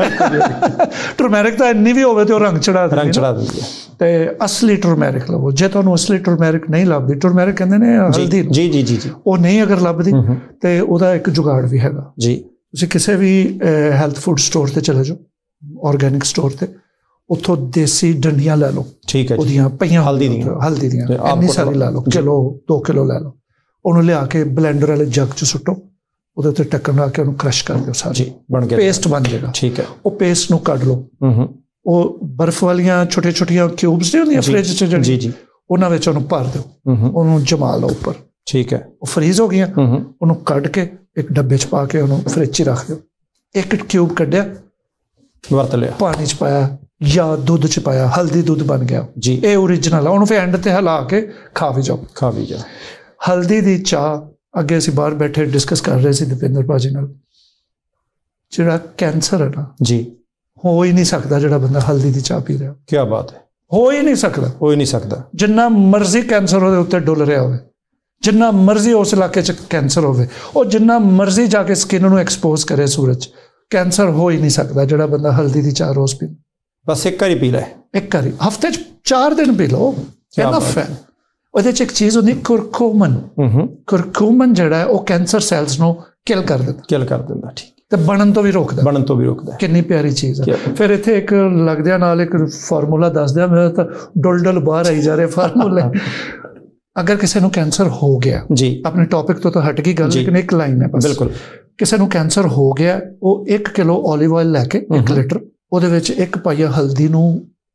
ਟਰਮੈਰਿਕ ਤਾਂ ਇੰਨੀ ਵੀ ਹੋਵੇ ਤੇ ਉਹ ਰੰਗ ਚੜਾ ਦਿੰਦੀ, ਰੰਗ ਚੜਾ ਦਿੰਦੀ ਹੈ। ਤੇ ਅਸਲੀ ਟਰਮੈਰਿਕ ਲਵੋ। ਜੇ ਤੁਹਾਨੂੰ ਅਸਲੀ ਟਰਮੈਰਿਕ ਨਹੀਂ ਲੱਭਦੀ, ਟਰਮੈਰਿਕ ਕਹਿੰਦੇ ਨੇ ਹਲਦੀ, ਜੀ ਜੀ ਜੀ ਜੀ, ਉਹ ਨਹੀਂ ਅਗਰ ਲੱਭਦੀ ਤੇ ਉਹਦਾ ਇੱਕ ਜੁਗਾੜ ਵੀ ਹੈਗਾ ਜੀ। ਤੁਸੀਂ ਕਿਸੇ ਵੀ ਹੈਲਥ ਫੂਡ ਸਟੋਰ ਤੇ ਚਲੇ ਜਾਓ, ਆਰਗੈਨਿਕ ਸਟੋਰ ਤੇ, ਉੱਥੋਂ ਦੇਸੀ ਡੰਡੀਆਂ ਲੈ ਲਓ, ਠੀਕ ਹੈ, ਉਹਦੀਆਂ ਪਈਆਂ ਹਲਦੀ ਦੀਆਂ, ਹਲਦੀ ਦੀਆਂ ਇੰਨੀ ਸਾਰੀ ਲੈ ਲਓ, ਕਿਲੋ ਦੋ ਕਿਲੋ ਲੈ ਲਓ। ਉਹਨੂੰ ਲਿਆ ਕੇ ਬਲੈਂਡਰ ਵਾਲੇ ਜੱਗ 'ਚ ਸੁੱਟੋ, ਉਹਦੇ ਉੱਤੇ ਢੱਕਣ ਲਾ ਕੇ ਉਹਨੂੰ ਕ੍ਰਸ਼ ਕਰ ਦਿਓ, ਸਾਰੀ ਬਣ ਗਿਆ, ਪੇਸਟ ਬਣ ਜਾਏਗਾ, ਠੀਕ ਹੈ। ਉਹ ਪੇਸਟ ਨੂੰ ਕੱਢ ਲਓ। ਉਹ ਬਰਫ਼ ਵਾਲੀਆਂ ਛੋਟੀਆਂ ਛੋਟੀਆਂ ਕਿਊਬਸ ਨਹੀਂ ਹੁੰਦੀਆਂ ਫ੍ਰਿਜ 'ਚ ਜਿਹੜੀ, ਜੀ ਜੀ, ਉਹਨਾਂ ਵਿੱਚ ਉਹਨੂੰ ਭਰ ਦਿਓ, ਉਹਨੂੰ ਜਮਾ ਲਓ ਉੱਪਰ, ਠੀਕ ਹੈ। ਉਹ ਫਰੀਜ਼ ਹੋ ਗਈਆਂ, ਉਹਨੂੰ ਕੱਢ ਕੇ ਇੱਕ ਡੱਬੇ 'ਚ ਪਾ ਕੇ ਉਹਨੂੰ ਫ੍ਰਿਜ 'ਚ ਰੱਖ ਦਿਓ। ਇੱਕ ਕਿਊਬ ਕੱਢਿਆ, ਵਰਤ ਲਿਆ, ਪਾਣੀ 'ਚ ਪਾਇਆ ਜਾਂ ਦੁੱਧ 'ਚ ਪਾਇਆ, ਹਲਦੀ ਦੁੱਧ ਬਣ ਗਿਆ ਜੀ। ਇਹ ਓਰੀਜਨਲ ਆ। ਉਹਨੂੰ ਫਿਰ ਐਂਡ 'ਤੇ ਹਿਲਾ ਕੇ ਖਾ ਵੀ ਜਾਓ, ਖਾ ਵੀ ਜਾਓ। ਹਲਦੀ ਦੀ ਚਾਹ, ਅੱਗੇ ਅਸੀਂ ਬਾਹਰ ਬੈਠੇ ਡਿਸਕਸ ਕਰ ਰਹੇ ਸੀ ਦਪਿੰਦਰ ਭਾਜੀ ਨਾਲ, ਜਿਹੜਾ ਕੈਂਸਰ ਹੈ ਨਾ ਜੀ, ਹੋ ਹੀ ਨਹੀਂ ਸਕਦਾ ਜਿਹੜਾ ਬੰਦਾ ਹਲਦੀ ਦੀ ਚਾਹ ਪੀ ਰਿਹਾ। ਕੀ ਬਾਤ ਹੈ। ਹੋ ਹੀ ਨਹੀਂ ਸਕਦਾ, ਹੋ ਹੀ ਨਹੀਂ ਸਕਦਾ। ਜਿੰਨਾ ਮਰਜ਼ੀ ਕੈਂਸਰ ਉਹਦੇ ਉੱਤੇ ਡੁੱਲ ਰਿਹਾ ਹੋਵੇ, ਜਿੰਨਾ ਮਰਜ਼ੀ ਉਸ ਇਲਾਕੇ 'ਚ ਕੈਂਸਰ ਹੋਵੇ, ਉਹ ਜਿੰਨਾ ਮਰਜ਼ੀ ਜਾ ਕੇ ਸਕਿਨ ਨੂੰ ਐਕਸਪੋਜ਼ ਕਰੇ ਸੂਰਜ, ਕੈਂਸਰ ਹੋ ਹੀ ਨਹੀਂ ਸਕਦਾ ਜਿਹੜਾ ਬੰਦਾ ਹਲਦੀ ਦੀ ਚਾਹ ਰੋਜ਼ ਪੀਂਦਾ। ਬਸ ਇੱਕ ਵਾਰੀ ਪੀ ਲੈ, ਇੱਕ ਵਾਰੀ, ਹਫ਼ਤੇ 'ਚ ਚਾਰ ਦਿਨ ਪੀ ਲਓ, ਇਨਫ ਹੈ। ਉਹਦੇ 'ਚ ਇੱਕ ਚੀਜ਼ ਹੁੰਦੀ ਕੁਰਕੂਮਨ। ਕੁਰਕੂਮਨ ਜਿਹੜਾ ਉਹ ਕੈਂਸਰ ਸੈਲਸ ਨੂੰ ਕਿਲ ਕਰ ਦਿੰਦਾ, ਕਿਲ ਕਰ ਦਿੰਦਾ, ਠੀਕ, ਤੇ ਬਣਨ ਤੋਂ ਵੀ ਰੋਕਦਾ, ਬਣਨ ਤੋਂ ਵੀ ਰੋਕਦਾ। ਕਿੰਨੀ ਪਿਆਰੀ ਚੀਜ਼ ਹੈ। ਫਿਰ ਇੱਥੇ ਇੱਕ ਲੱਗਦਿਆਂ ਨਾਲ ਇੱਕ ਫਾਰਮੂਲਾ ਦੱਸਦਿਆਂ ਮੇਰਾ ਤਾਂ ਡੁੱਲ ਡੁੱਲ ਬਾਹਰ ਆਈ ਜਾ ਰਹੇ ਫਾਰਮੂਲੇ। ਅਗਰ ਕਿਸੇ ਨੂੰ ਕੈਂਸਰ ਹੋ ਗਿਆ ਜੀ, ਆਪਣੇ ਟੌਪਿਕ ਤੋਂ ਤਾਂ ਹਟ ਗਈ ਗੱਲ, ਲੇਕਿਨ ਇੱਕ ਲਾਈਨ ਹੈ ਬਸ, ਬਿਲਕੁਲ। ਕਿਸੇ ਨੂੰ ਕੈਂਸਰ ਹੋ ਗਿਆ, ਉਹ ਇੱਕ ਕਿਲੋ ਓਲੀਵ ਆਇਲ ਲੈ ਕੇ, ਇੱਕ ਲੀਟਰ, ਉਹਦੇ ਵਿੱਚ ਇੱਕ ਪਾਈਆ ਹਲਦੀ ਨੂੰ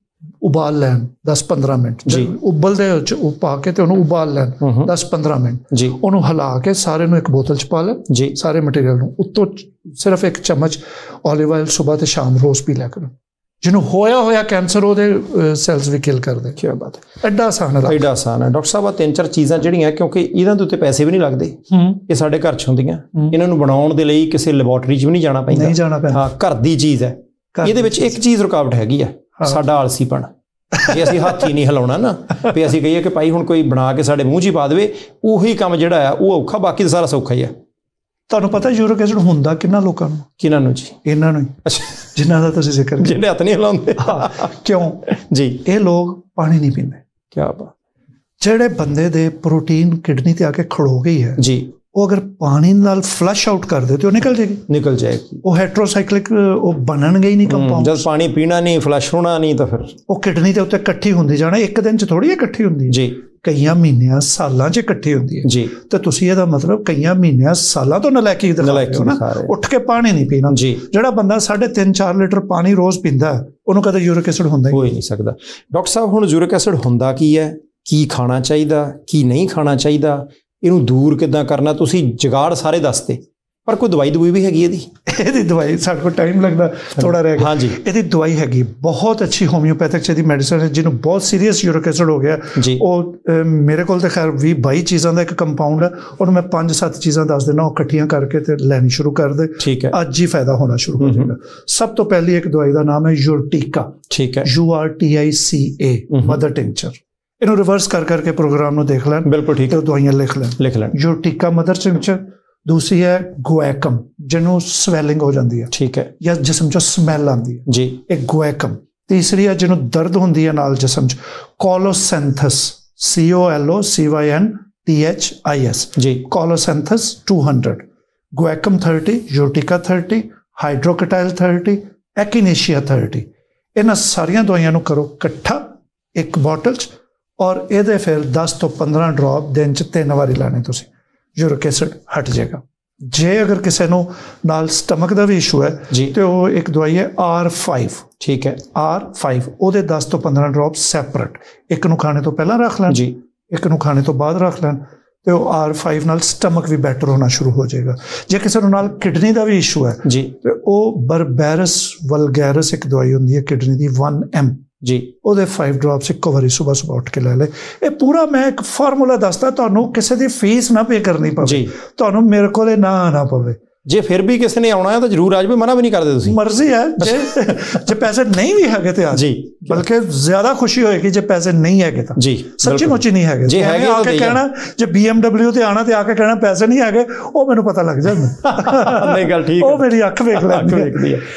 ਉਬਾਲ ਲੈਣ ਦਸ ਪੰਦਰਾਂ ਮਿੰਟ ਜੀ, ਉਬਲਦੇ ਵਿੱਚ ਉਹ ਪਾ ਕੇ ਤੇ ਉਹਨੂੰ ਉਬਾਲ ਲੈਣ ਦਸ ਪੰਦਰਾਂ ਮਿੰਟ ਜੀ, ਉਹਨੂੰ ਹਿਲਾ ਕੇ ਸਾਰੇ ਨੂੰ ਇੱਕ ਬੋਤਲ 'ਚ ਪਾ ਲੈਣ ਜੀ, ਸਾਰੇ ਮਟੀਰੀਅਲ ਨੂੰ। ਉੱਤੋਂ ਸਿਰਫ ਇੱਕ ਚਮਚ ਓਲੀਵ ਆਇਲ ਸੁਬਾਹ ਤੇ ਸ਼ਾਮ ਰੋਜ਼ ਪੀ ਲਿਆ ਕਰੋ। ਜਿਹਨੂੰ ਹੋਇਆ ਹੋਇਆ ਕੈਂਸਰ ਉਹਦੇ ਸੈਲਸ ਵੀ ਕਿਲ ਕਰਦੇ। ਕੀ ਬਾਤ ਹੈ, ਐਡਾ ਆਸਾਨ ਹੈ, ਐਡਾ ਆਸਾਨ ਹੈ ਡਾਕਟਰ ਸਾਹਿਬ। ਆ ਤਿੰਨ ਚਾਰ ਚੀਜ਼ਾਂ ਜਿਹੜੀਆਂ, ਕਿਉਂਕਿ ਇਹਨਾਂ ਦੇ ਉੱਤੇ ਪੈਸੇ ਵੀ ਨਹੀਂ ਲੱਗਦੇ, ਇਹ ਸਾਡੇ ਘਰ 'ਚ ਹੁੰਦੀਆਂ, ਇਹਨਾਂ ਨੂੰ ਬਣਾਉਣ ਦੇ ਲਈ ਕਿਸੇ ਲੈਬੋਰਟਰੀ 'ਚ ਵੀ ਨਹੀਂ ਜਾਣਾ ਪੈਂਦਾ, ਨਹੀਂ ਜਾਣਾ ਪੈਂਦਾ, ਹਾਂ ਘਰ ਦੀ ਚੀਜ਼ ਹੈ। ਇਹਦੇ ਵਿੱਚ ਇੱਕ ਚੀਜ਼ ਰੁਕਾਵਟ ਹੈਗੀ ਆ, ਸਾਡਾ ਆਲਸੀਪਣ। ਜੇ ਅਸੀਂ ਹੱਥ ਹੀ ਨਹੀਂ ਹਿਲਾਉਣਾ ਨਾ, ਵੀ ਅਸੀਂ ਕਹੀਏ ਕਿ ਭਾਈ ਹੁਣ ਕੋਈ ਬਣਾ ਕੇ ਸਾਡੇ ਮੂੰਹ 'ਚ ਹੀ ਪਾ ਦੇਵੇ, ਉਹੀ ਕੰਮ ਜਿਹੜਾ ਆ ਉਹ ਔਖਾ, ਬਾਕੀ ਤਾਂ ਸਾਰਾ ਸੌਖਾ ਹੀ ਆ। ਤੁਹਾਨੂੰ ਪਤਾ ਯੂਰਿਕ ਐਸਿਡ ਹੁੰਦਾ ਕਿੰਨਾ ਲੋਕਾਂ ਨੂੰ? ਕਿਹਨਾਂ ਨੂੰ ਜੀ? ਇਹਨਾਂ ਨੂੰ ਹੀ। ਅੱਛਾ, ਜਿਨ੍ਹਾਂ ਦਾ ਤੁਸੀਂ ਜ਼ਿਕਰ, ਜਿਹਨੇ ਹੱਥ ਨਹੀਂ ਹਿਲਾਉਂਦੇ। ਕਿਉਂ ਜੀ? ਇਹ ਲੋਕ ਪਾਣੀ ਨਹੀਂ ਪੀਂਦੇ। ਕੀ ਬਾਤ। ਜਿਹੜੇ ਬੰਦੇ ਦੇ ਪ੍ਰੋਟੀਨ ਕਿਡਨੀ ਤੇ ਆ ਕੇ ਖੜੋ ਗਈ ਹੈ ਜੀ, ਉਹ ਅਗਰ ਪਾਣੀ ਨਾਲ ਫਲਸ਼ ਆਊਟ ਕਰ ਦੇ ਤੇ ਉਹ ਨਿਕਲ ਜਾਏਗੀ, ਨਿਕਲ ਜਾਏਗੀ। ਉਹ ਹੈਟਰੋਸਾਈਕਲਿਕ ਉਹ ਬਣਨਗੇ ਹੀ ਨਹੀਂ ਕੰਪਾਊਂਡ। ਜਦ ਪਾਣੀ ਪੀਣਾ ਨਹੀਂ, ਫਲਸ਼ ਹੋਣਾ ਨਹੀਂ, ਤਾਂ ਫਿਰ ਉਹ ਕਿਡਨੀ ਦੇ ਉੱਤੇ ਇਕੱਠੀ ਹੁੰਦੀ ਜਾਣਾ। ਇੱਕ ਦਿਨ 'ਚ ਥੋੜ੍ਹੀ ਇਕੱਠੀ ਹੁੰਦੀ ਜੀ, ਕਈਆਂ ਮਹੀਨਿਆਂ ਸਾਲਾਂ 'ਚ ਇਕੱਠੀ ਹੁੰਦੀ ਹੈ ਜੀ। ਤੇ ਤੁਸੀਂ ਇਹਦਾ ਮਤਲਬ ਕਈਆਂ ਮਹੀਨਿਆਂ ਸਾਲਾਂ ਤੋਂ ਨਲਾਇਕੀ ਦਿਖਾਉਂਦੇ ਹੋ ਨਾ। ਉੱਠ ਕੇ ਪਾਣੀ ਨਹੀਂ ਪੀਣਾ ਜੀ। ਜਿਹੜਾ ਬੰਦਾ ਸਾਢੇ ਤਿੰਨ ਚਾਰ ਲੀਟਰ ਪਾਣੀ ਰੋਜ਼ ਪੀਂਦਾ ਉਹਨੂੰ ਕਦੇ ਯੂਰਿਕ ਐਸਿਡ ਹੁੰਦਾ ਹੀ ਨਹੀਂ ਸਕਦਾ। ਡਾਕਟਰ ਸਾਹਿਬ, ਹੁਣ ਯੂਰਿਕ ਐਸਿਡ ਹੁੰਦਾ ਕੀ ਹੈ, ਕੀ ਖਾਣਾ ਚਾਹੀਦਾ, ਕੀ ਨਹੀਂ ਖਾਣਾ ਚਾਹੀਦਾ, ਇਹਨੂੰ ਦੂਰ ਕਿੱਦਾਂ ਕਰਨਾ, ਤੁਸੀਂ ਜੁਗਾੜ ਸਾਰੇ ਦੱਸਦੇ, ਪਰ ਕੋਈ ਦਵਾਈ ਦਵਾਈ ਵੀ ਹੈਗੀ ਇਹਦੀ? ਇਹਦੀ ਦਵਾਈ ਸਾਡੇ ਕੋਲ ਟਾਈਮ ਲੱਗਦਾ ਥੋੜਾ ਰਹਿ ਗਿਆ। ਹਾਂਜੀ, ਇਹਦੀ ਦਵਾਈ ਹੈਗੀ ਬਹੁਤ ਅੱਛੀ ਹੋਮਿਓਪੈਥਿਕ 'ਚ ਇਹਦੀ ਮੈਡੀਸਨ ਹੈ। ਜਿਹਨੂੰ ਬਹੁਤ ਸੀਰੀਅਸ ਯੂਰਿਕ ਐਸਿਡ ਹੋ ਗਿਆ, ਉਹ ਮੇਰੇ ਕੋਲ ਤਾਂ ਖੈਰ ਵੀਹ ਬਾਈ ਚੀਜ਼ਾਂ ਦਾ ਇੱਕ ਕੰਪਾਊਂਡ ਹੈ, ਉਹਨੂੰ ਮੈਂ ਪੰਜ ਸੱਤ ਚੀਜ਼ਾਂ ਦੱਸ ਦਿੰਦਾ, ਉਹ ਇਕੱਠੀਆਂ ਕਰਕੇ ਤੇ ਲੈਣੀ ਸ਼ੁਰੂ ਕਰ ਦੇ। ਠੀਕ ਹੈ, ਅੱਜ ਹੀ ਫਾਇਦਾ ਹੋਣਾ ਸ਼ੁਰੂ ਹੋ ਜਾਏਗਾ। ਸਭ ਤੋਂ ਪਹਿਲੀ ਇੱਕ ਦਵਾਈ ਦਾ ਨਾਮ ਹੈ ਯੂਰਟੀਕਾ। ਠੀਕ ਹੈ, U R T I C A, mother tincture. ਇਹਨੂੰ ਰਿਵਰਸ ਕਰ ਕਰਕੇ ਪ੍ਰੋਗਰਾਮ ਨੂੰ ਦੇਖ ਲੈਣ। ਬਿਲਕੁਲ ਠੀਕ ਹੈ, ਦਵਾਈਆਂ ਲਿਖ ਲੈਣ ਲਿਖ ਲੈਣ ਯੂਰਟੀਕਾ ਮਦਰ ਟਿੰਕਚਰ। ਦੂਸਰੀ ਹੈ ਗੁਐਕਮ, ਜਿਹਨੂੰ ਸਵੈਲਿੰਗ ਹੋ ਜਾਂਦੀ ਹੈ, ਠੀਕ ਹੈ, ਜਾਂ ਜਿਸਮ 'ਚੋਂ ਸਮੈਲ ਆਉਂਦੀ ਹੈ ਜੀ, ਇਹ ਗੁਐਕਮ। ਤੀਸਰੀ ਹੈ ਜਿਹਨੂੰ ਦਰਦ ਹੁੰਦੀ ਹੈ ਨਾਲ ਜਿਸਮ 'ਚ, colocynthis, C O L O C Y N T H I S ਜੀ, colocynthis two hundred, guaiacum thirty, urtica thirty, hydrocotyle thirty, echinacea thirty. ਇਹਨਾਂ ਸਾਰੀਆਂ ਦਵਾਈਆਂ ਨੂੰ ਕਰੋ ਇਕੱਠਾ ਇੱਕ ਬੋਟਲ 'ਚ, ਔਰ ਇਹਦੇ ਫਿਰ ਦਸ ਤੋਂ ਪੰਦਰਾਂ ਡ੍ਰੌਪ ਦਿਨ 'ਚ ਤਿੰਨ ਵਾਰੀ ਲਾਣੇ ਤੁਸੀਂ, ਯੂਰਿਕ ਐਸਿਡ ਹਟ ਜਾਏਗਾ। ਜੇ ਅਗਰ ਕਿਸੇ ਨੂੰ ਨਾਲ ਸਟਮਕ ਦਾ ਵੀ ਇਸ਼ੂ ਹੈ ਤੇ ਉਹ ਇੱਕ ਦਵਾਈ ਹੈ ਆਰ ਫਾਈਵ। ਠੀਕ ਹੈ, ਆਰ ਫਾਈਵ, ਉਹਦੇ ਦਸ ਤੋਂ ਪੰਦਰਾਂ ਡ੍ਰੌਪ ਸੈਪਰੇਟ, ਇੱਕ ਨੂੰ ਖਾਣੇ ਤੋਂ ਪਹਿਲਾਂ ਰੱਖ ਲੈਣ ਜੀ, ਇੱਕ ਨੂੰ ਖਾਣੇ ਤੋਂ ਬਾਅਦ ਰੱਖ ਲੈਣ, ਤੇ ਉਹ ਆਰ ਫਾਈਵ ਨਾਲ ਸਟਮਕ ਵੀ ਬੈਟਰ ਹੋਣਾ ਸ਼ੁਰੂ ਹੋ ਜਾਏਗਾ। ਜੇ ਕਿਸੇ ਨੂੰ ਨਾਲ ਕਿਡਨੀ ਦਾ ਵੀ ਇਸ਼ੂ ਹੈ ਜੀ, ਤੇ ਉਹ ਬਰਬੈਰਸ ਵਲਗੈਰਸ ਇੱਕ ਦਵਾਈ ਹੁੰਦੀ ਹੈ ਕਿਡਨੀ ਦੀ, ਵਨ ਐਮ ਜੀ, ਉਹਦੇ ਫਾਈਵ ਡ੍ਰੌਪਸ ਇੱਕੋ ਵਾਰੀ ਸੁਬਾਹ ਸੁਬਾਹ ਉੱਠ ਕੇ ਲੈ ਲੈ। ਇਹ ਪੂਰਾ ਮੈਂ ਇੱਕ ਫਾਰਮੂਲਾ ਦੱਸਦਾ, ਤੁਹਾਨੂੰ ਕਿਸੇ ਦੀ ਫੀਸ ਨਾ ਪੇ ਕਰਨੀ ਪਵੇ, ਤੁਹਾਨੂੰ ਮੇਰੇ ਕੋਲ ਨਾ ਆਉਣਾ ਪਵੇ। ਜੇ ਫਿਰ ਵੀ ਕਿਸੇ ਨੇ ਆਉਣਾ ਹੈ ਤਾਂ ਜ਼ਰੂਰ ਆਜ, ਵੀ ਮਨਾ ਵੀ ਨਹੀਂ ਕਰਦੇ ਤੁਸੀਂ, ਮਰਜ਼ੀ ਹੈ। ਜੇ ਜੇ ਪੈਸੇ ਨਹੀਂ ਵੀ ਹੈਗੇ ਤੇ ਆ ਜੀ, ਬਲਕਿ ਜ਼ਿਆਦਾ ਖੁਸ਼ੀ ਹੋਏਗੀ ਜੇ ਪੈਸੇ ਨਹੀਂ ਹੈਗੇ ਤਾਂ ਜੀ, ਸੱਚੀ ਮੁੱਚੀ ਨਹੀਂ ਹੈਗੇ। ਜੇ ਹੈਗੇ ਆ ਕੇ ਕਹਿਣਾ, ਜੇ ਬੀ ਐਮ ਡਬਲਿਊ ਤੇ ਆਣਾ ਤੇ ਆ ਕੇ ਕਹਿਣਾ ਪੈਸੇ ਨਹੀਂ ਹੈਗੇ, ਉਹ ਮੈਨੂੰ ਪਤਾ ਲੱਗ ਜਾਂਦਾ। ਨਹੀਂ ਗੱਲ ਠੀਕ, ਉਹ ਮੇਰੀ ਅੱਖ ਵੇਖ ਲੈਂਦੀ ਹੈ।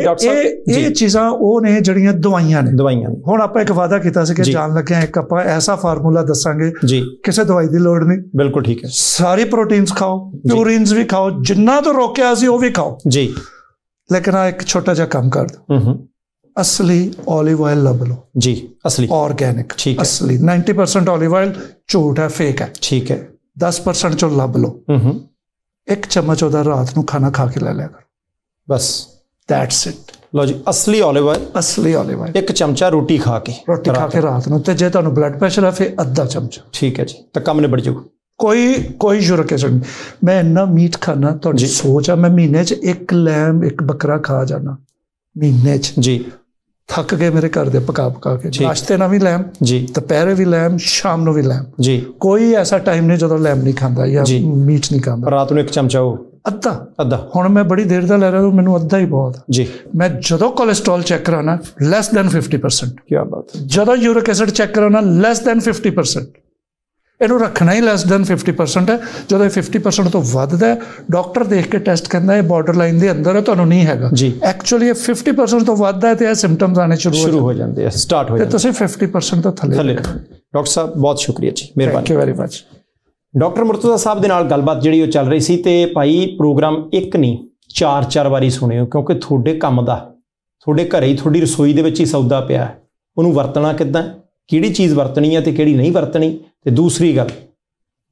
ਇਹ ਇਹ ਚੀਜ਼ਾਂ ਉਹ ਨੇ ਜਿਹੜੀਆਂ ਦਵਾਈਆਂ ਨੇ। ਦਵਾਈਆਂ ਹੁਣ ਆਪਾਂ ਇੱਕ ਵਾਅਦਾ ਕੀਤਾ ਸੀ ਕਿ ਜਾਣ ਲੱਗਿਆ ਇੱਕ ਆਪਾਂ ਐਸਾ ਫਾਰਮੂਲਾ ਦੱਸਾਂਗੇ ਜੀ, ਕਿਸੇ ਦਵਾਈ ਦੀ ਲੋੜ ਨਹੀਂ। ਬਿਲਕੁਲ ਠੀਕ ਹੈ, ਸਾਰੀ ਪ੍ਰੋਟੀਨਸ ਖਾਓ, ਪਿਊਰਿਨਸ ਵੀ ਖਾਓ, ਜਿੰਨਾ ਤੋਂ ਰੋਕਿਆ ਸੀ ਉਹ ਵੀ ਖਾਓ ਜੀ। ਲੇਕਿਨ ਆ ਇੱਕ ਛੋਟਾ ਜਿਹਾ ਕੰਮ ਕਰ ਦੋ, ਅਸਲੀ ਓਲਿਵ ਆਇਲ ਲੱਭ ਲਓ ਜੀ, ਅਸਲੀ ਆਰਗੈਨਿਕ, ਠੀਕ ਹੈ, ਅਸਲੀ। ਨਾਈਨਟੀ ਪਰਸੈਂਟ ਓਲਿਵ ਆਇਲ ਝੂਠ ਹੈ, ਫੇਕ ਹੈ, ਠੀਕ ਹੈ। ਦਸ ਪਰਸੈਂਟ ਚੋਂ ਲੱਭ ਲਓ, ਇੱਕ ਚਮਚ ਉਹਦਾ ਰਾਤ ਨੂੰ ਖਾਣਾ ਖਾ ਕੇ ਲੈ ਲਿਆ ਕਰੋ, ਬਸ, ਦੈਟਸ ਇਟ। ਲਓ ਜੀ, ਅਸਲੀ ਓਲਿਵ ਆਇਲ, ਅਸਲੀ ਓਲਿਵ ਆਇਲ, ਇੱਕ ਚਮਚਾ ਰੋਟੀ ਖਾ ਕੇ, ਰੋਟੀ ਖਾ ਕੇ ਰਾਤ ਨੂੰ। ਤੇ ਜੇ ਤੁਹਾਨੂੰ ਬਲੱਡ ਪ੍ਰੈਸ਼ਰ ਹੈ ਫਿਰ ਅੱਧਾ ਚਮਚਾ, ਠੀਕ ਹੈ ਜੀ, ਤਾਂ ਕੰਮ ਨਿਬੜ ਜਾਊ। ਕੋਈ ਕੋਈ ਯੂਰਿਕ ਐਸਿਡ। ਮੈਂ ਇੰਨਾ ਮੀਟ ਖਾਣਾ, ਤੁਹਾਡੀ ਸੋਚ ਆ, ਮੈਂ ਮਹੀਨੇ 'ਚ ਇੱਕ ਲੈਮ ਇੱਕ ਬੱਕਰਾ ਖਾ ਜਾਣਾ ਮਹੀਨੇ 'ਚ ਜੀ। ਥੱਕ ਗਏ ਮੇਰੇ ਘਰ ਦੇ ਪਕਾ ਪਕਾ ਕੇ, ਨਾਸ਼ਤੇ ਨਾਲ ਵੀ ਲੈਮ ਜੀ, ਦੁਪਹਿਰੇ ਵੀ ਲੈਮ, ਸ਼ਾਮ ਨੂੰ ਵੀ ਲੈਮ ਜੀ। ਕੋਈ ਐਸਾ ਟਾਈਮ ਨਹੀਂ ਜਦੋਂ ਲੈਮ ਨਹੀਂ ਖਾਂਦਾ ਜਾਂ ਮੀਟ ਨਹੀਂ ਖਾਂਦਾ। ਰਾਤ ਨੂੰ ਇੱਕ ਚਮਚਾ, ਉਹ ਅੱਧਾ ਅੱਧਾ। ਹੁਣ ਮੈਂ ਬੜੀ ਦੇਰ ਦਾ ਲੈ ਰਿਹਾ, ਮੈਨੂੰ ਅੱਧਾ ਹੀ ਬਹੁਤ ਜੀ। ਮੈਂ ਜਦੋਂ ਕੋਲੇਸਟਰੋਲ ਚੈੱਕ ਕਰਾਉਣਾ, ਲੈਸ ਦੈਨ ਫਿਫਟੀ ਪਰਸੈਂਟ। ਕੀ ਬਾਤ। ਜਦੋਂ ਯੂਰਿਕ ਐਸਿਡ ਚੈੱਕ ਕਰਾਉਣਾ, ਲੈਸ ਦੈਨ ਫਿਫਟੀ ਪਰਸੈਂਟ। ਇਹਨੂੰ ਰੱਖਣਾ ਹੀ ਲੈਸ ਦੈਨ ਫਿਫਟੀ ਪਰਸੈਂਟ ਹੈ। ਜਦੋਂ ਇਹ ਫਿਫਟੀ ਪਰਸੈਂਟ ਤੋਂ ਵੱਧਦਾ ਹੈ, ਡਾਕਟਰ ਦੇਖ ਕੇ ਟੈਸਟ ਕਹਿੰਦਾ ਇਹ ਬਾਰਡਰ ਲਾਈਨ ਦੇ ਅੰਦਰ ਹੈ, ਤੁਹਾਨੂੰ ਨਹੀਂ ਹੈਗਾ ਜੀ। ਐਕਚੁਅਲੀ ਇਹ ਫਿਫਟੀ ਪਰਸੈਂਟ ਤੋਂ ਵੱਧਦਾ ਹੈ ਤੇ ਇਹ ਸਿੰਪਟਮਸ ਆਉਣੇ ਸ਼ੁਰੂ ਹੋ ਜਾਂਦੇ ਆ, ਸਟਾਰਟ ਹੋ ਜਾਂਦੇ। ਤੁਸੀਂ ਫਿਫਟੀ ਪਰਸੈਂਟ ਤੋਂ ਥੱਲੇ। ਡਾਕਟਰ ਸਾਹਿਬ ਬਹੁਤ ਸ਼ੁਕਰੀਆ ਜੀ, ਮਿਹਰਬਾਨੀ, thank you very much. Doctor Murtaza ਸਾਹਿਬ ਦੇ ਨਾਲ ਗੱਲਬਾਤ ਜਿਹੜੀ ਉਹ ਚੱਲ ਰਹੀ ਸੀ, ਤੇ ਭਾਈ ਪ੍ਰੋਗਰਾਮ ਇੱਕ ਨਹੀਂ ਚਾਰ ਚਾਰ ਵਾਰੀ ਸੁਣਿਓ, ਕਿਉਂਕਿ ਤੁਹਾਡੇ ਕੰਮ ਦਾ, ਤੁਹਾਡੇ ਘਰੇ ਹੀ, ਤੁਹਾਡੀ ਰਸੋਈ ਦੇ ਵਿੱਚ ਹੀ ਸੌਦਾ ਪਿਆ, ਉਹਨੂੰ ਵਰਤਣਾ ਕਿੱਦਾਂ, ਕਿਹੜੀ ਚੀਜ਼ ਵਰਤਣੀ ਹੈ ਤੇ ਕਿਹੜੀ ਨਹੀਂ ਵਰਤਣੀ। ਤੇ ਦੂਸਰੀ ਗੱਲ,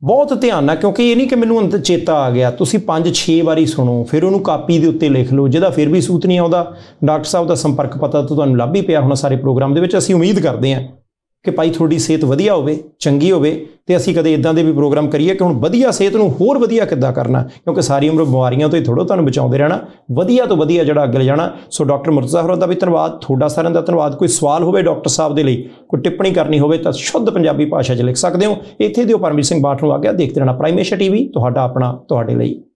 ਬਹੁਤ ਧਿਆਨ ਨਾਲ, ਕਿਉਂਕਿ ਇਹ ਨਹੀਂ ਕਿ ਮੈਨੂੰ ਅੰਦਰ ਚੇਤਾ ਆ ਗਿਆ, ਤੁਸੀਂ ਪੰਜ ਛੇ ਵਾਰੀ ਸੁਣੋ, ਫਿਰ ਉਹਨੂੰ ਕਾਪੀ ਦੇ ਉੱਤੇ ਲਿਖ ਲਓ। ਜਿਹਦਾ ਫਿਰ ਵੀ ਸੂਤ ਨਹੀਂ ਆਉਂਦਾ, ਡਾਕਟਰ ਸਾਹਿਬ ਦਾ ਸੰਪਰਕ ਪਤਾ ਤਾਂ ਤੁਹਾਨੂੰ ਲੱਭ ਹੀ ਪਿਆ ਹੋਣਾ ਸਾਰੇ ਪ੍ਰੋਗਰਾਮ ਦੇ ਵਿੱਚ। ਅਸੀਂ ਉਮੀਦ ਕਰਦੇ ਹਾਂ ਕਿ ਭਾਈ ਤੁਹਾਡੀ ਸਿਹਤ ਵਧੀਆ ਹੋਵੇ, ਚੰਗੀ ਹੋਵੇ, ਤੇ ਅਸੀਂ ਕਦੇ ਇੱਦਾਂ ਦੇ ਵੀ ਪ੍ਰੋਗਰਾਮ ਕਰੀਏ ਕਿ ਹੁਣ ਵਧੀਆ ਸਿਹਤ ਨੂੰ ਹੋਰ ਵਧੀਆ ਕਿੱਦਾਂ ਕਰਨਾ, ਕਿਉਂਕਿ ਸਾਰੀ ਉਮਰ ਬਿਮਾਰੀਆਂ ਤੋਂ ਹੀ ਥੋੜ੍ਹਾ ਤੁਹਾਨੂੰ ਬਚਾਉਂਦੇ ਰਹਿਣਾ, ਵਧੀਆ ਤੋਂ ਵਧੀਆ ਜਿਹੜਾ ਅੱਗੇ ਜਾਣਾ। ਸੋ ਡਾਕਟਰ ਮੁਰਤਜ਼ਾ ਹੋਰਾਂ ਦਾ ਵੀ ਧੰਨਵਾਦ, ਤੁਹਾਡਾ ਸਾਰਿਆਂ ਦਾ ਧੰਨਵਾਦ। ਕੋਈ ਸਵਾਲ ਹੋਵੇ ਡਾਕਟਰ ਸਾਹਿਬ ਦੇ ਲਈ, ਕੋਈ ਟਿੱਪਣੀ ਕਰਨੀ ਹੋਵੇ ਤਾਂ ਸ਼ੁੱਧ ਪੰਜਾਬੀ ਭਾਸ਼ਾ 'ਚ ਲਿਖ ਸਕਦੇ ਹੋ। ਇੱਥੇ ਦਿਓ ਪਰਮਜੀਤ ਸਿੰਘ ਬਾਠ ਨੂੰ ਆਗਿਆ। ਦੇਖਦੇ ਰਹਿਣਾ ਪ੍ਰਾਈਮ ਏਸ਼ੀਆ ਟੀਵੀ, ਤੁਹਾਡਾ ਆਪਣਾ, ਤੁਹਾਡੇ ਲਈ।